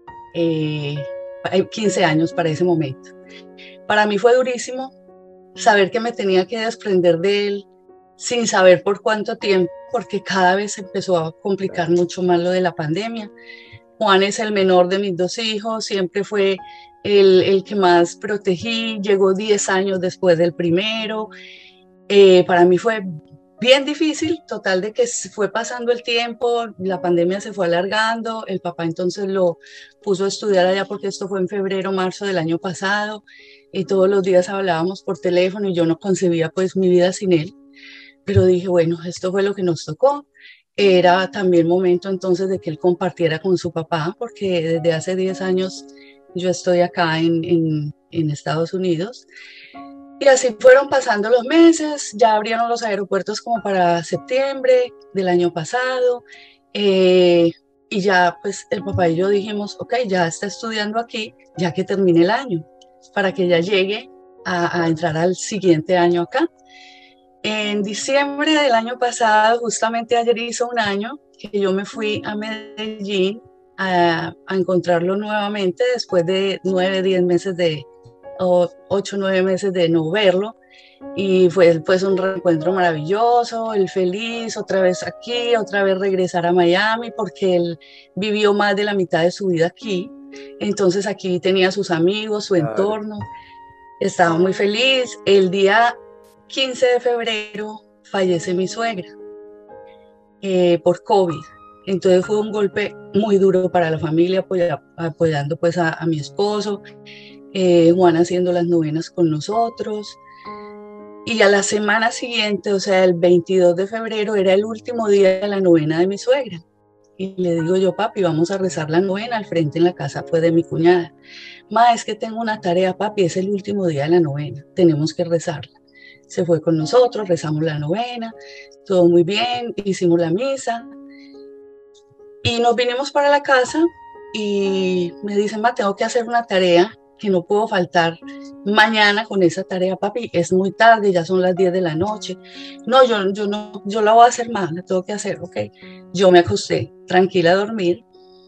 15 años para ese momento. Para mí fue durísimo saber que me tenía que desprender de él sin saber por cuánto tiempo, porque cada vez se empezó a complicar mucho más lo de la pandemia. Juan es el menor de mis dos hijos, siempre fue el que más protegí, llegó 10 años después del primero. Para mí fue bien difícil, total de que fue pasando el tiempo, la pandemia se fue alargando, el papá entonces lo puso a estudiar allá porque esto fue en febrero, marzo del año pasado, y todos los días hablábamos por teléfono y yo no concebía pues mi vida sin él. Pero dije, bueno, esto fue lo que nos tocó. Era también momento entonces de que él compartiera con su papá, porque desde hace 10 años yo estoy acá en Estados Unidos. Y así fueron pasando los meses, ya abrieron los aeropuertos como para septiembre del año pasado. Y ya pues el papá y yo dijimos, ok, ya está estudiando aquí, ya que termine el año, para que ya llegue a entrar al siguiente año acá. En diciembre del año pasado, justamente ayer hizo un año que yo me fui a Medellín a encontrarlo nuevamente después de 9, 10 meses de, o 8, 9 meses de no verlo. Y fue pues un reencuentro maravilloso, él feliz, otra vez aquí, otra vez regresar a Miami, porque él vivió más de la mitad de su vida aquí. Entonces aquí tenía sus amigos, su entorno, estaba muy feliz. El día 15 de febrero fallece mi suegra por COVID. Entonces fue un golpe muy duro para la familia, apoyando pues a mi esposo, Juan haciendo las novenas con nosotros. Y a la semana siguiente, o sea, el 22 de febrero, era el último día de la novena de mi suegra. Y le digo yo, papi, vamos a rezar la novena. Al frente en la casa fue de mi cuñada. Ma, es que tengo una tarea, papi, es el último día de la novena, tenemos que rezarla. Se fue con nosotros, rezamos la novena, todo muy bien, hicimos la misa. Y nos vinimos para la casa y me dicen, ma, tengo que hacer una tarea que no puedo faltar mañana con esa tarea, papi, es muy tarde, ya son las 10 de la noche. No, yo la voy a hacer más, la tengo que hacer, ok. Yo me acosté tranquila a dormir,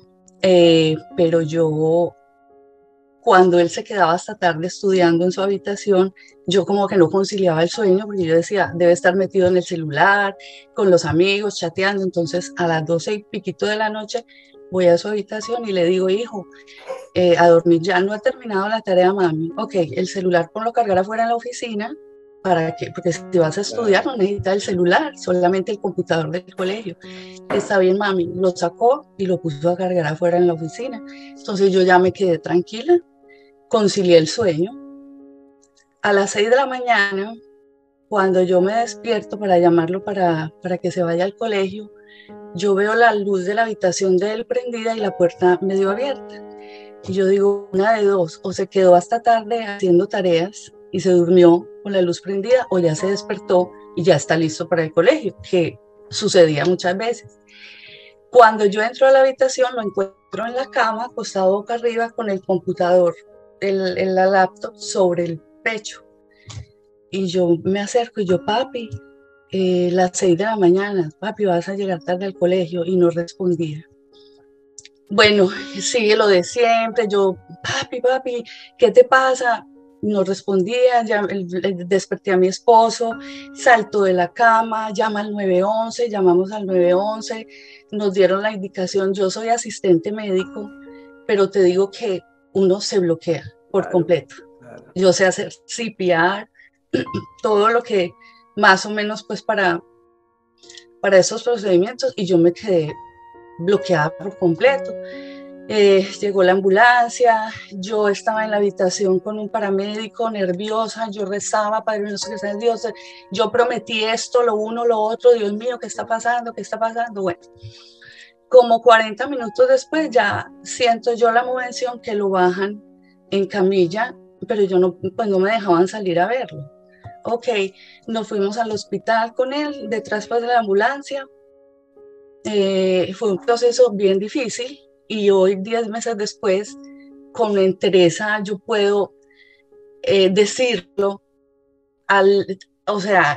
pero yo, cuando él se quedaba hasta tarde estudiando en su habitación, yo como que no conciliaba el sueño, porque yo decía, debe estar metido en el celular, con los amigos, chateando. Entonces a las 12 y piquito de la noche voy a su habitación y le digo, hijo, a dormir, ya no ha terminado la tarea, mami. Ok, el celular ponlo cargar afuera en la oficina, ¿para qué? Porque si vas a estudiar no necesitas el celular, solamente el computador del colegio. Está bien, mami. Lo sacó y lo puso a cargar afuera en la oficina. Entonces yo ya me quedé tranquila, concilié el sueño. A las 6 de la mañana, cuando yo me despierto para llamarlo para que se vaya al colegio, yo veo la luz de la habitación de él prendida y la puerta medio abierta. Y yo digo, una de dos, o se quedó hasta tarde haciendo tareas y se durmió con la luz prendida, o ya se despertó y ya está listo para el colegio, que sucedía muchas veces. Cuando yo entro a la habitación, lo encuentro en la cama, acostado boca arriba con el computador la laptop sobre el pecho. Y yo me acerco y yo, papi, las 6 de la mañana, papi, vas a llegar tarde al colegio, y no respondía. Bueno, sigue lo de siempre, yo, papi, ¿qué te pasa? No respondía, ya desperté a mi esposo, saltó de la cama, llama al 911, llamamos al 911, nos dieron la indicación, yo soy asistente médico, pero te digo que uno se bloquea por completo. Claro. Yo sé hacer CPR, todo lo que más o menos pues para esos procedimientos, y yo me quedé bloqueada por completo. Llegó la ambulancia, yo estaba en la habitación con un paramédico, nerviosa, yo rezaba, Padre nuestro que estás en Dios, yo prometí esto, lo uno, lo otro, Dios mío, ¿qué está pasando? ¿Qué está pasando? Bueno, como 40 minutos después ya siento yo la movención que lo bajan en camilla, pero yo no, pues no me dejaban salir a verlo. Ok, nos fuimos al hospital con él, detrás pues, de la ambulancia. Fue un proceso bien difícil, y hoy, 10 meses después, con entereza yo puedo decirlo. O sea,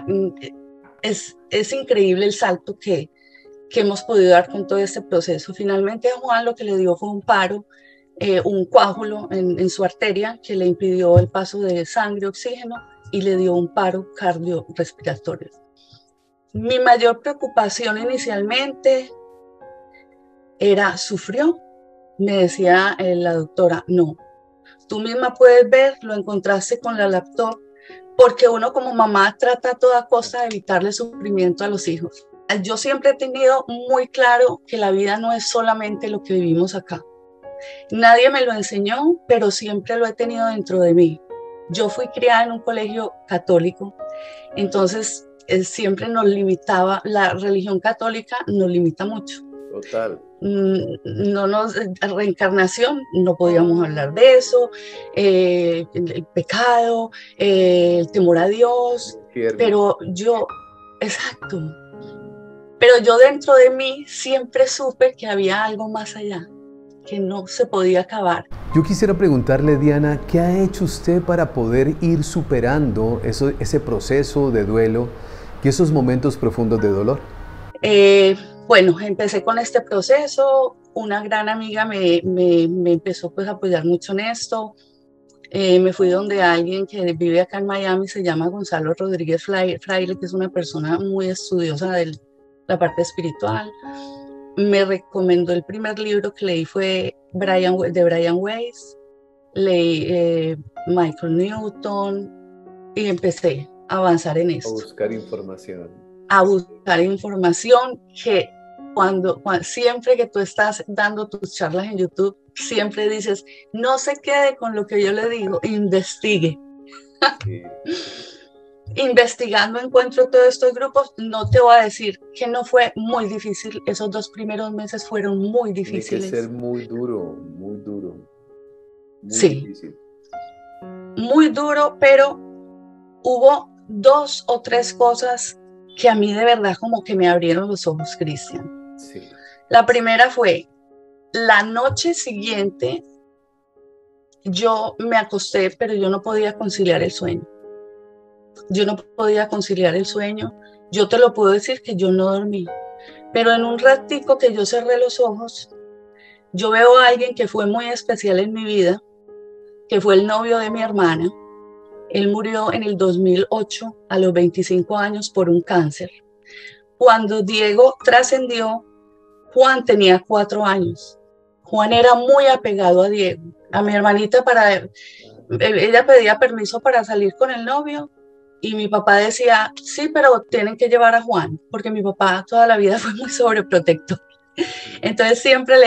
es increíble el salto que hemos podido dar con todo este proceso. Finalmente a Juan lo que le dio fue un paro, un coágulo en su arteria que le impidió el paso de sangre, oxígeno, y le dio un paro cardiorrespiratorio. Mi mayor preocupación inicialmente era, ¿sufrió? Me decía la doctora, no, tú misma puedes ver, lo encontraste con la laptop, porque uno como mamá trata a toda costa de evitarle sufrimiento a los hijos. Yo siempre he tenido muy claro que la vida no es solamente lo que vivimos acá. Nadie me lo enseñó, pero siempre lo he tenido dentro de mí. Yo fui criada en un colegio católico, entonces siempre nos limitaba, la religión católica nos limita mucho. Total. Reencarnación, no podíamos hablar de eso, el pecado, el temor a Dios, pero yo, exacto, pero yo dentro de mí siempre supe que había algo más allá, que no se podía acabar. Yo quisiera preguntarle, Diana, ¿qué ha hecho usted para poder ir superando ese proceso de duelo y esos momentos profundos de dolor? Bueno, empecé con este proceso, una gran amiga me empezó pues, a apoyar mucho en esto. Me fui donde alguien que vive acá en Miami, se llama Gonzalo Rodríguez Fraile, que es una persona muy estudiosa de la parte espiritual. Me recomendó, el primer libro que leí fue de Brian Weiss, leí Michael Newton, y empecé a avanzar en esto. A buscar información que siempre que tú estás dando tus charlas en YouTube, siempre dices, no se quede con lo que yo le digo, investigue. Sí. Investigando encuentro todos estos grupos. No te voy a decir que no fue muy difícil, esos 2 primeros meses fueron muy difíciles. Tiene que ser muy duro, muy duro. Muy sí, difícil. Muy duro, pero hubo 2 o 3 cosas que a mí de verdad como que me abrieron los ojos, Cristian. Sí. La primera fue, la noche siguiente yo me acosté, pero yo no podía conciliar el sueño. Yo te lo puedo decir que yo no dormí, pero en un ratico que yo cerré los ojos, yo veo a alguien que fue muy especial en mi vida, que fue el novio de mi hermana. Él murió en el 2008 a los 25 años por un cáncer. Cuando Diego trascendió, Juan tenía 4 años. Juan era muy apegado a Diego. A mi hermanita, ella pedía permiso para salir con el novio, y mi papá decía, sí, pero tienen que llevar a Juan, porque mi papá toda la vida fue muy sobreprotector. Entonces siempre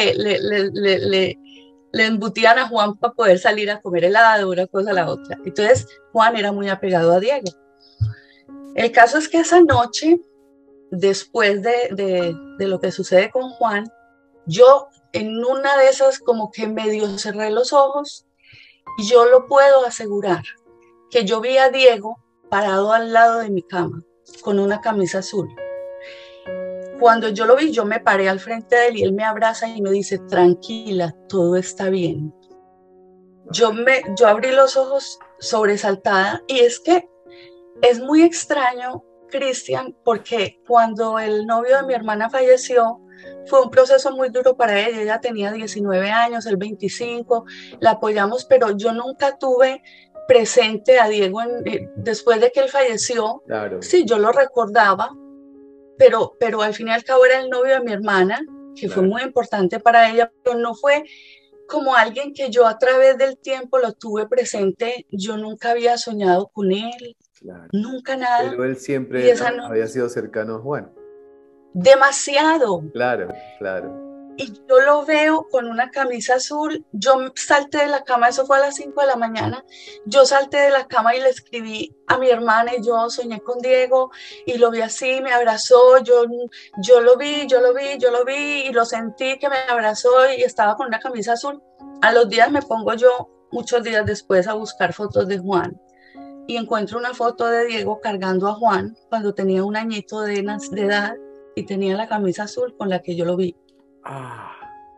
le embutían a Juan para poder salir a comer helado, una cosa a la otra. Entonces Juan era muy apegado a Diego. El caso es que esa noche, después de lo que sucede con Juan, yo en una de esas como que medio cerré los ojos, y yo lo puedo asegurar que yo vi a Diego parado al lado de mi cama con una camisa azul. Cuando yo lo vi, yo me paré al frente de él y él me abraza y me dice, tranquila, todo está bien. Yo abrí los ojos sobresaltada, y es que es muy extraño, Cristian, porque cuando el novio de mi hermana falleció, fue un proceso muy duro para ella tenía 19 años, él 25, la apoyamos, pero yo nunca tuve presente a Diego después de que él falleció. Claro. Sí, yo lo recordaba, pero al fin y al cabo era el novio de mi hermana, que Claro. fue muy importante para ella, pero no fue como alguien que yo a través del tiempo lo tuve presente. Yo nunca había soñado con él, Claro. nunca nada. Pero él siempre Y esa había sido cercano a Juan. Demasiado. Claro, claro. Y yo lo veo con una camisa azul. Yo salté de la cama, eso fue a las 5 de la mañana. Yo salté de la cama y le escribí a mi hermana, y yo soñé con Diego y lo vi así, me abrazó. Yo lo vi, y lo sentí que me abrazó y estaba con una camisa azul. A los días me pongo yo, muchos días después, a buscar fotos de Juan, y encuentro una foto de Diego cargando a Juan cuando tenía 1 añito de edad, y tenía la camisa azul con la que yo lo vi. Ah.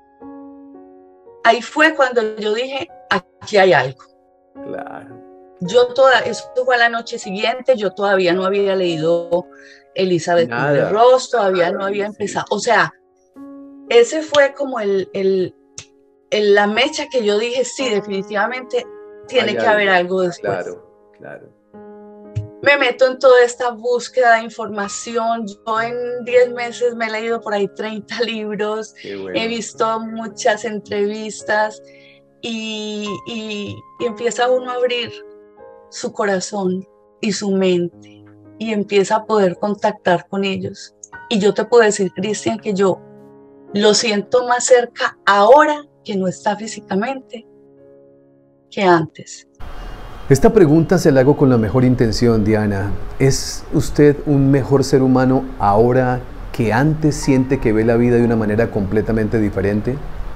Ahí fue cuando yo dije, aquí hay algo. Claro. Eso fue a la noche siguiente, yo todavía no había leído Elizabeth Kubler-Ross, todavía no había empezado. O sea, ese fue como la mecha que yo dije, sí, definitivamente tiene que haber algo después. Claro, claro. Me meto en toda esta búsqueda de información. Yo en 10 meses me he leído por ahí 30 libros, bueno. He visto muchas entrevistas, y empieza uno a abrir su corazón y su mente, y empieza a poder contactar con ellos. Y yo te puedo decir, Cristian, que yo lo siento más cerca ahora, que no está físicamente, que antes. Esta pregunta se la hago con la mejor intención, Diana. ¿Es usted un mejor ser humano ahora que antes? ¿Siente que ve la vida de una manera completamente diferente?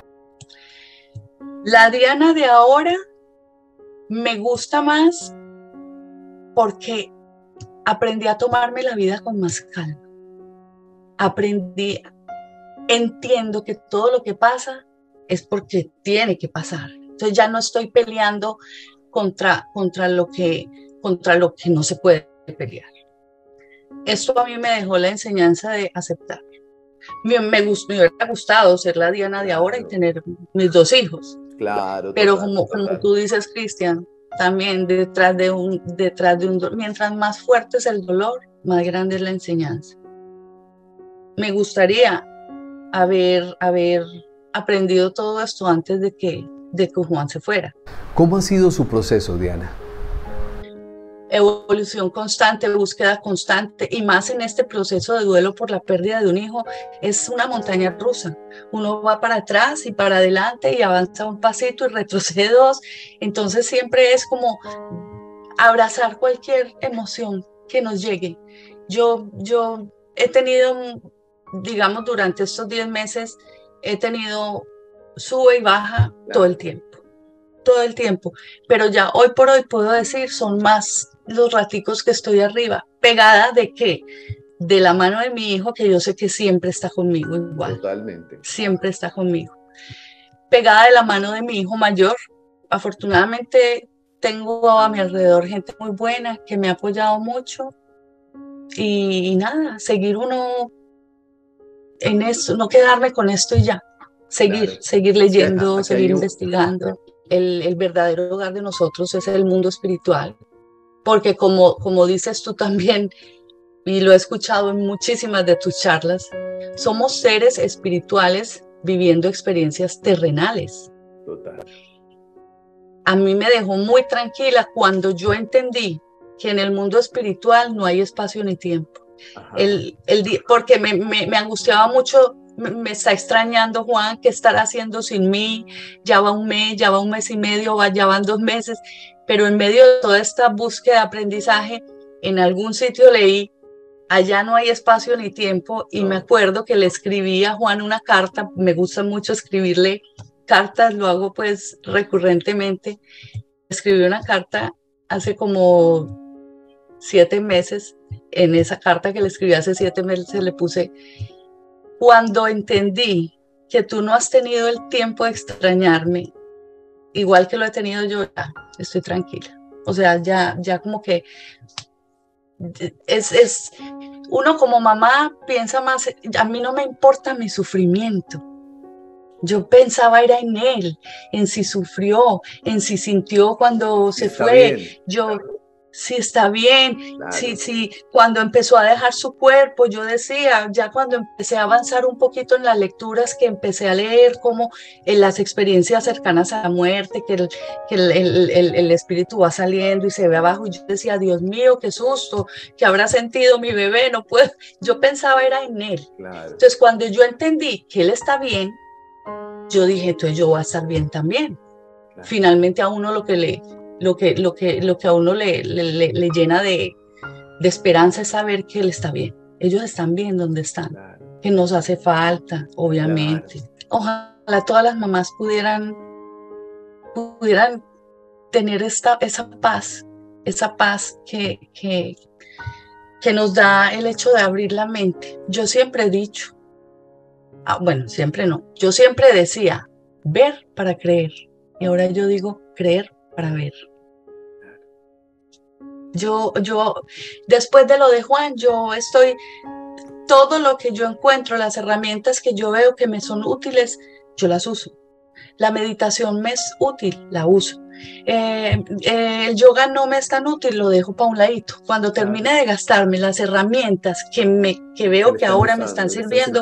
La Diana de ahora me gusta más porque aprendí a tomarme la vida con más calma. Entiendo que todo lo que pasa es porque tiene que pasar. Entonces ya no estoy peleando contra lo que no se puede pelear. Esto a mí me dejó la enseñanza de aceptar. Me hubiera gustado ser la Diana de ahora y tener mis 2 hijos. Claro. Pero como tú dices, Cristian, también detrás de un mientras más fuerte es el dolor, más grande es la enseñanza. Me gustaría haber aprendido todo esto antes de que Juan se fuera. ¿Cómo ha sido su proceso, Diana? Evolución constante, búsqueda constante, y más en este proceso de duelo por la pérdida de un hijo. Es una montaña rusa. Uno va para atrás y para adelante, y avanza un pasito y retrocede 2. Entonces siempre es como abrazar cualquier emoción que nos llegue. Yo he tenido, digamos, durante estos 10 meses, he tenido sube y baja todo el tiempo, pero ya hoy por hoy puedo decir, son más los raticos que estoy arriba, pegada de qué, de la mano de mi hijo, que yo sé que siempre está conmigo igual. Totalmente. Siempre está conmigo. Pegada de la mano de mi hijo mayor. Afortunadamente tengo a mi alrededor gente muy buena que me ha apoyado mucho, y nada, seguir uno en esto, no quedarme con esto y ya. Seguir leyendo, seguir investigando. El verdadero hogar de nosotros es el mundo espiritual, porque como dices tú también, y lo he escuchado en muchísimas de tus charlas, somos seres espirituales viviendo experiencias terrenales. Total. A mí me dejó muy tranquila cuando yo entendí que en el mundo espiritual no hay espacio ni tiempo. Porque me angustiaba mucho. Me está extrañando Juan, ¿qué estará haciendo sin mí? Ya va un mes y medio, ya van 2 meses, pero en medio de toda esta búsqueda de aprendizaje, en algún sitio leí, allá no hay espacio ni tiempo, y me acuerdo que le escribí a Juan una carta. Me gusta mucho escribirle cartas, lo hago pues recurrentemente. Escribí una carta hace como 7 meses, en esa carta que le escribí hace 7 meses le puse: cuando entendí que tú no has tenido el tiempo de extrañarme, igual que lo he tenido yo, ya estoy tranquila. O sea, ya como que uno como mamá piensa más, a mí no me importa mi sufrimiento. Yo pensaba era en él, en si sufrió, en si sintió cuando se fue. Bien. Yo, si está bien, Claro. si cuando empezó a dejar su cuerpo, yo decía, ya cuando empecé a avanzar un poquito en las lecturas, que empecé a leer como en las experiencias cercanas a la muerte, que el espíritu va saliendo y se ve abajo, y yo decía, Dios mío, qué susto, que habrá sentido mi bebé, no puedo. Yo pensaba era en él. Claro. Entonces, cuando yo entendí que él está bien, yo dije, entonces yo voy a estar bien también. Claro. Finalmente a uno lo que a uno le llena de esperanza es saber que él está bien. Ellos están bien donde están, Claro. que nos hace falta, obviamente. Claro. Ojalá todas las mamás pudieran tener esa paz que nos da el hecho de abrir la mente. Yo siempre he dicho, bueno, siempre no, yo siempre decía, ver para creer. Y ahora yo digo, creer para ver. Yo, después de lo de Juan, todo lo que yo encuentro, las herramientas que yo veo que me son útiles, yo las uso. La meditación me es útil, la uso. El yoga no me es tan útil, lo dejo para un ladito. Cuando termine de gastarme las herramientas que veo que ahora me están sirviendo.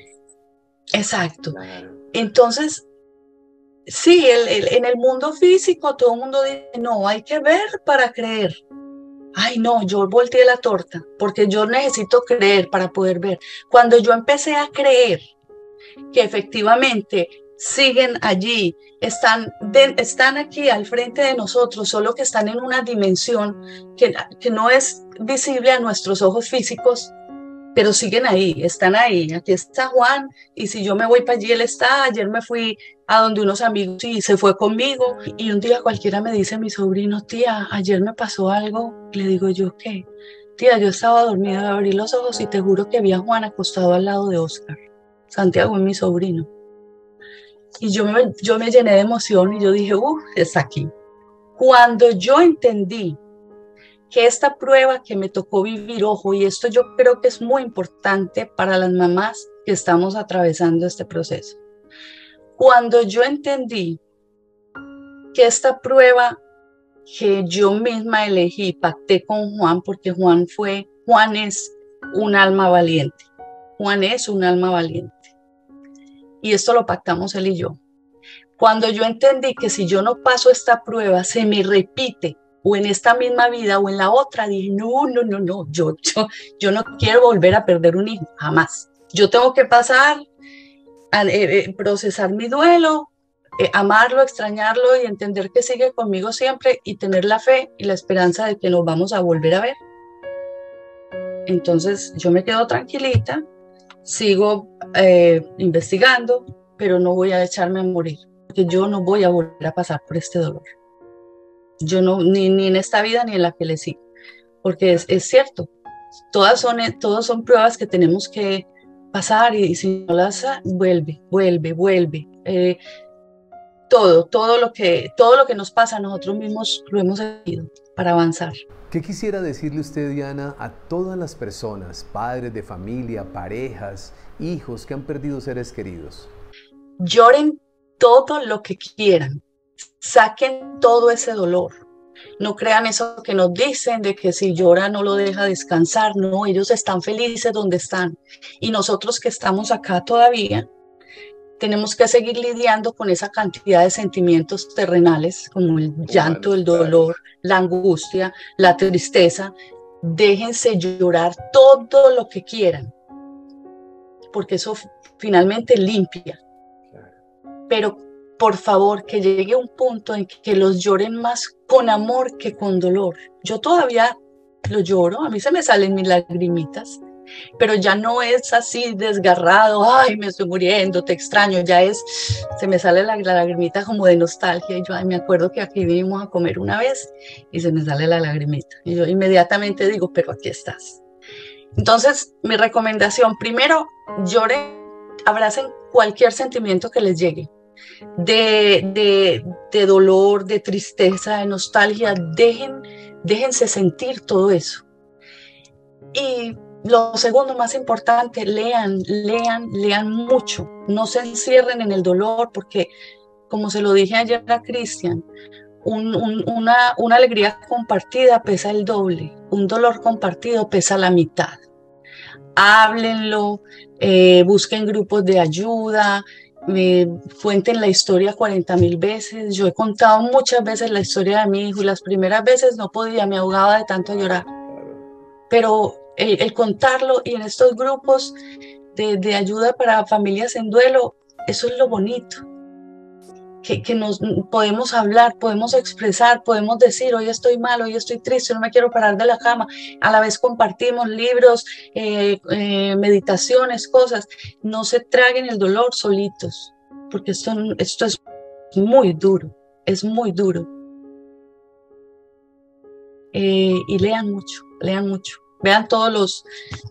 Exacto. Claro. Entonces, sí, en el mundo físico todo el mundo dice, no, hay que ver para creer. Ay, no, yo volteé la torta, porque yo necesito creer para poder ver. Cuando yo empecé a creer que efectivamente siguen allí, están aquí al frente de nosotros, solo que están en una dimensión que no es visible a nuestros ojos físicos, pero siguen ahí, están ahí. Aquí está Juan, y si yo me voy para allí, él está. Ayer me fui a donde unos amigos y se fue conmigo, y un día cualquiera me dice mi sobrino, tía, ayer me pasó algo. Le digo yo, ¿qué? Tía, yo estaba dormida, abrí los ojos y te juro que vi a Juan acostado al lado de Oscar. Santiago es mi sobrino. Y yo me llené de emoción y yo dije, está aquí. Cuando yo entendí que esta prueba que me tocó vivir, ojo, y esto yo creo que es muy importante para las mamás que estamos atravesando este proceso. Cuando yo entendí que esta prueba que yo misma elegí, pacté con Juan, porque Juan es un alma valiente. Juan es un alma valiente. Y esto lo pactamos él y yo. Cuando yo entendí que si yo no paso esta prueba, se me repite, o en esta misma vida o en la otra, dije, no, yo no quiero volver a perder un hijo, jamás. Yo tengo que pasar, procesar mi duelo, amarlo, extrañarlo y entender que sigue conmigo siempre y tener la fe y la esperanza de que nos vamos a volver a ver. Entonces yo me quedo tranquilita, sigo investigando, pero no voy a echarme a morir, porque yo no voy a volver a pasar por este dolor. Yo no, ni en esta vida ni en la que le sigo, porque es cierto, todos son pruebas que tenemos que pasar, y si no las vuelve. Todo lo que nos pasa, nosotros mismos lo hemos seguido para avanzar. ¿Qué quisiera decirle usted, Diana, a todas las personas, padres de familia, parejas, hijos que han perdido seres queridos? Lloren todo lo que quieran, saquen todo ese dolor. No crean eso que nos dicen de que si llora no lo deja descansar. No, ellos están felices donde están. Y nosotros que estamos acá todavía, tenemos que seguir lidiando con esa cantidad de sentimientos terrenales, como el llanto, el dolor, la angustia, la tristeza. Déjense llorar todo lo que quieran, porque eso finalmente limpia. Pero por favor, que llegue un punto en que los lloren más con amor que con dolor. Yo todavía lo lloro, a mí se me salen mis lagrimitas, pero ya no es así desgarrado, ay, me estoy muriendo, te extraño, se me sale la lagrimita como de nostalgia, y yo me acuerdo que aquí vinimos a comer una vez y se me sale la lagrimita, y yo inmediatamente digo, pero aquí estás. Entonces, mi recomendación, primero, lloren, abracen cualquier sentimiento que les llegue, de dolor, de tristeza, de nostalgia. Déjense sentir todo eso. Y lo segundo más importante, lean mucho. No se encierren en el dolor, porque, como se lo dije ayer a Cristian, una alegría compartida pesa el doble, un dolor compartido pesa la mitad. Háblenlo, busquen grupos de ayuda, cuenten la historia 40.000 veces. Yo he contado muchas veces la historia de mi hijo y las primeras veces no podía, me ahogaba de tanto llorar. Pero el contarlo, y en estos grupos de ayuda para familias en duelo, eso es lo bonito. Que nos podemos hablar, podemos expresar, podemos decir: hoy estoy mal, hoy estoy triste, no me quiero parar de la cama. A la vez compartimos libros, meditaciones, cosas. No se traguen el dolor solitos, porque esto es muy duro, es muy duro. Y lean mucho. Vean todos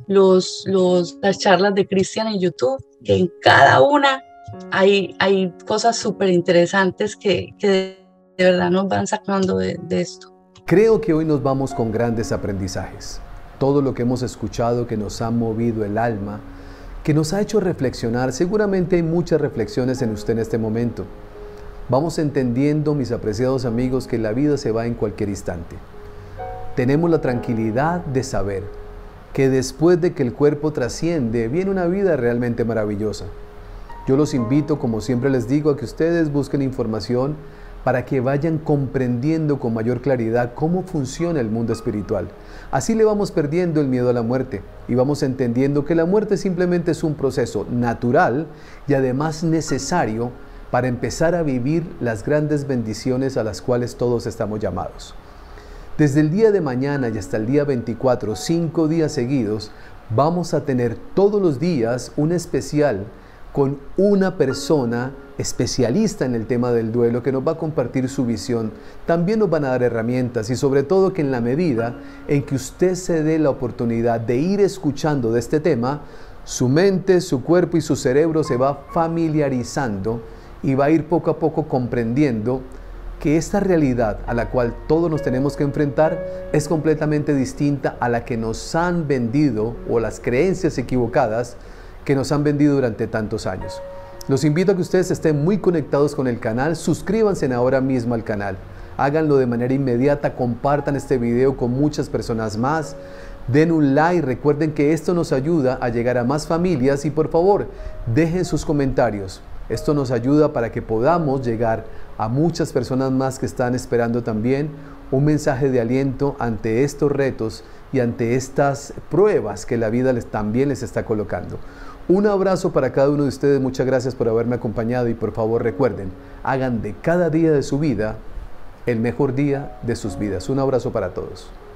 las charlas de Cristian en YouTube, que en cada una hay cosas súper interesantes que de verdad nos van sacando de esto. Creo que hoy nos vamos con grandes aprendizajes. Todo lo que hemos escuchado, que nos ha movido el alma, que nos ha hecho reflexionar. Seguramente hay muchas reflexiones en usted en este momento. Vamos entendiendo, mis apreciados amigos, que la vida se va en cualquier instante. Tenemos la tranquilidad de saber que después de que el cuerpo trasciende, viene una vida realmente maravillosa. Yo los invito, como siempre les digo, a que ustedes busquen información para que vayan comprendiendo con mayor claridad cómo funciona el mundo espiritual. Así le vamos perdiendo el miedo a la muerte y vamos entendiendo que la muerte simplemente es un proceso natural y además necesario para empezar a vivir las grandes bendiciones a las cuales todos estamos llamados. Desde el día de mañana y hasta el día 24, 5 días seguidos, vamos a tener todos los días un especial con una persona especialista en el tema del duelo que nos va a compartir su visión. También nos van a dar herramientas y sobre todo que en la medida en que usted se dé la oportunidad de ir escuchando de este tema, su mente, su cuerpo y su cerebro se va familiarizando y va a ir poco a poco comprendiendo que esta realidad a la cual todos nos tenemos que enfrentar es completamente distinta a la que nos han vendido, o las creencias equivocadas que nos han vendido durante tantos años. Los invito a que ustedes estén muy conectados con el canal. Suscríbanse ahora mismo al canal. Háganlo de manera inmediata, compartan este video con muchas personas más. Den un like, recuerden que esto nos ayuda a llegar a más familias y por favor, dejen sus comentarios. Esto nos ayuda para que podamos llegar a muchas personas más que están esperando también un mensaje de aliento ante estos retos y ante estas pruebas que la vida también les está colocando. Un abrazo para cada uno de ustedes, muchas gracias por haberme acompañado y por favor recuerden, hagan de cada día de su vida el mejor día de sus vidas. Un abrazo para todos.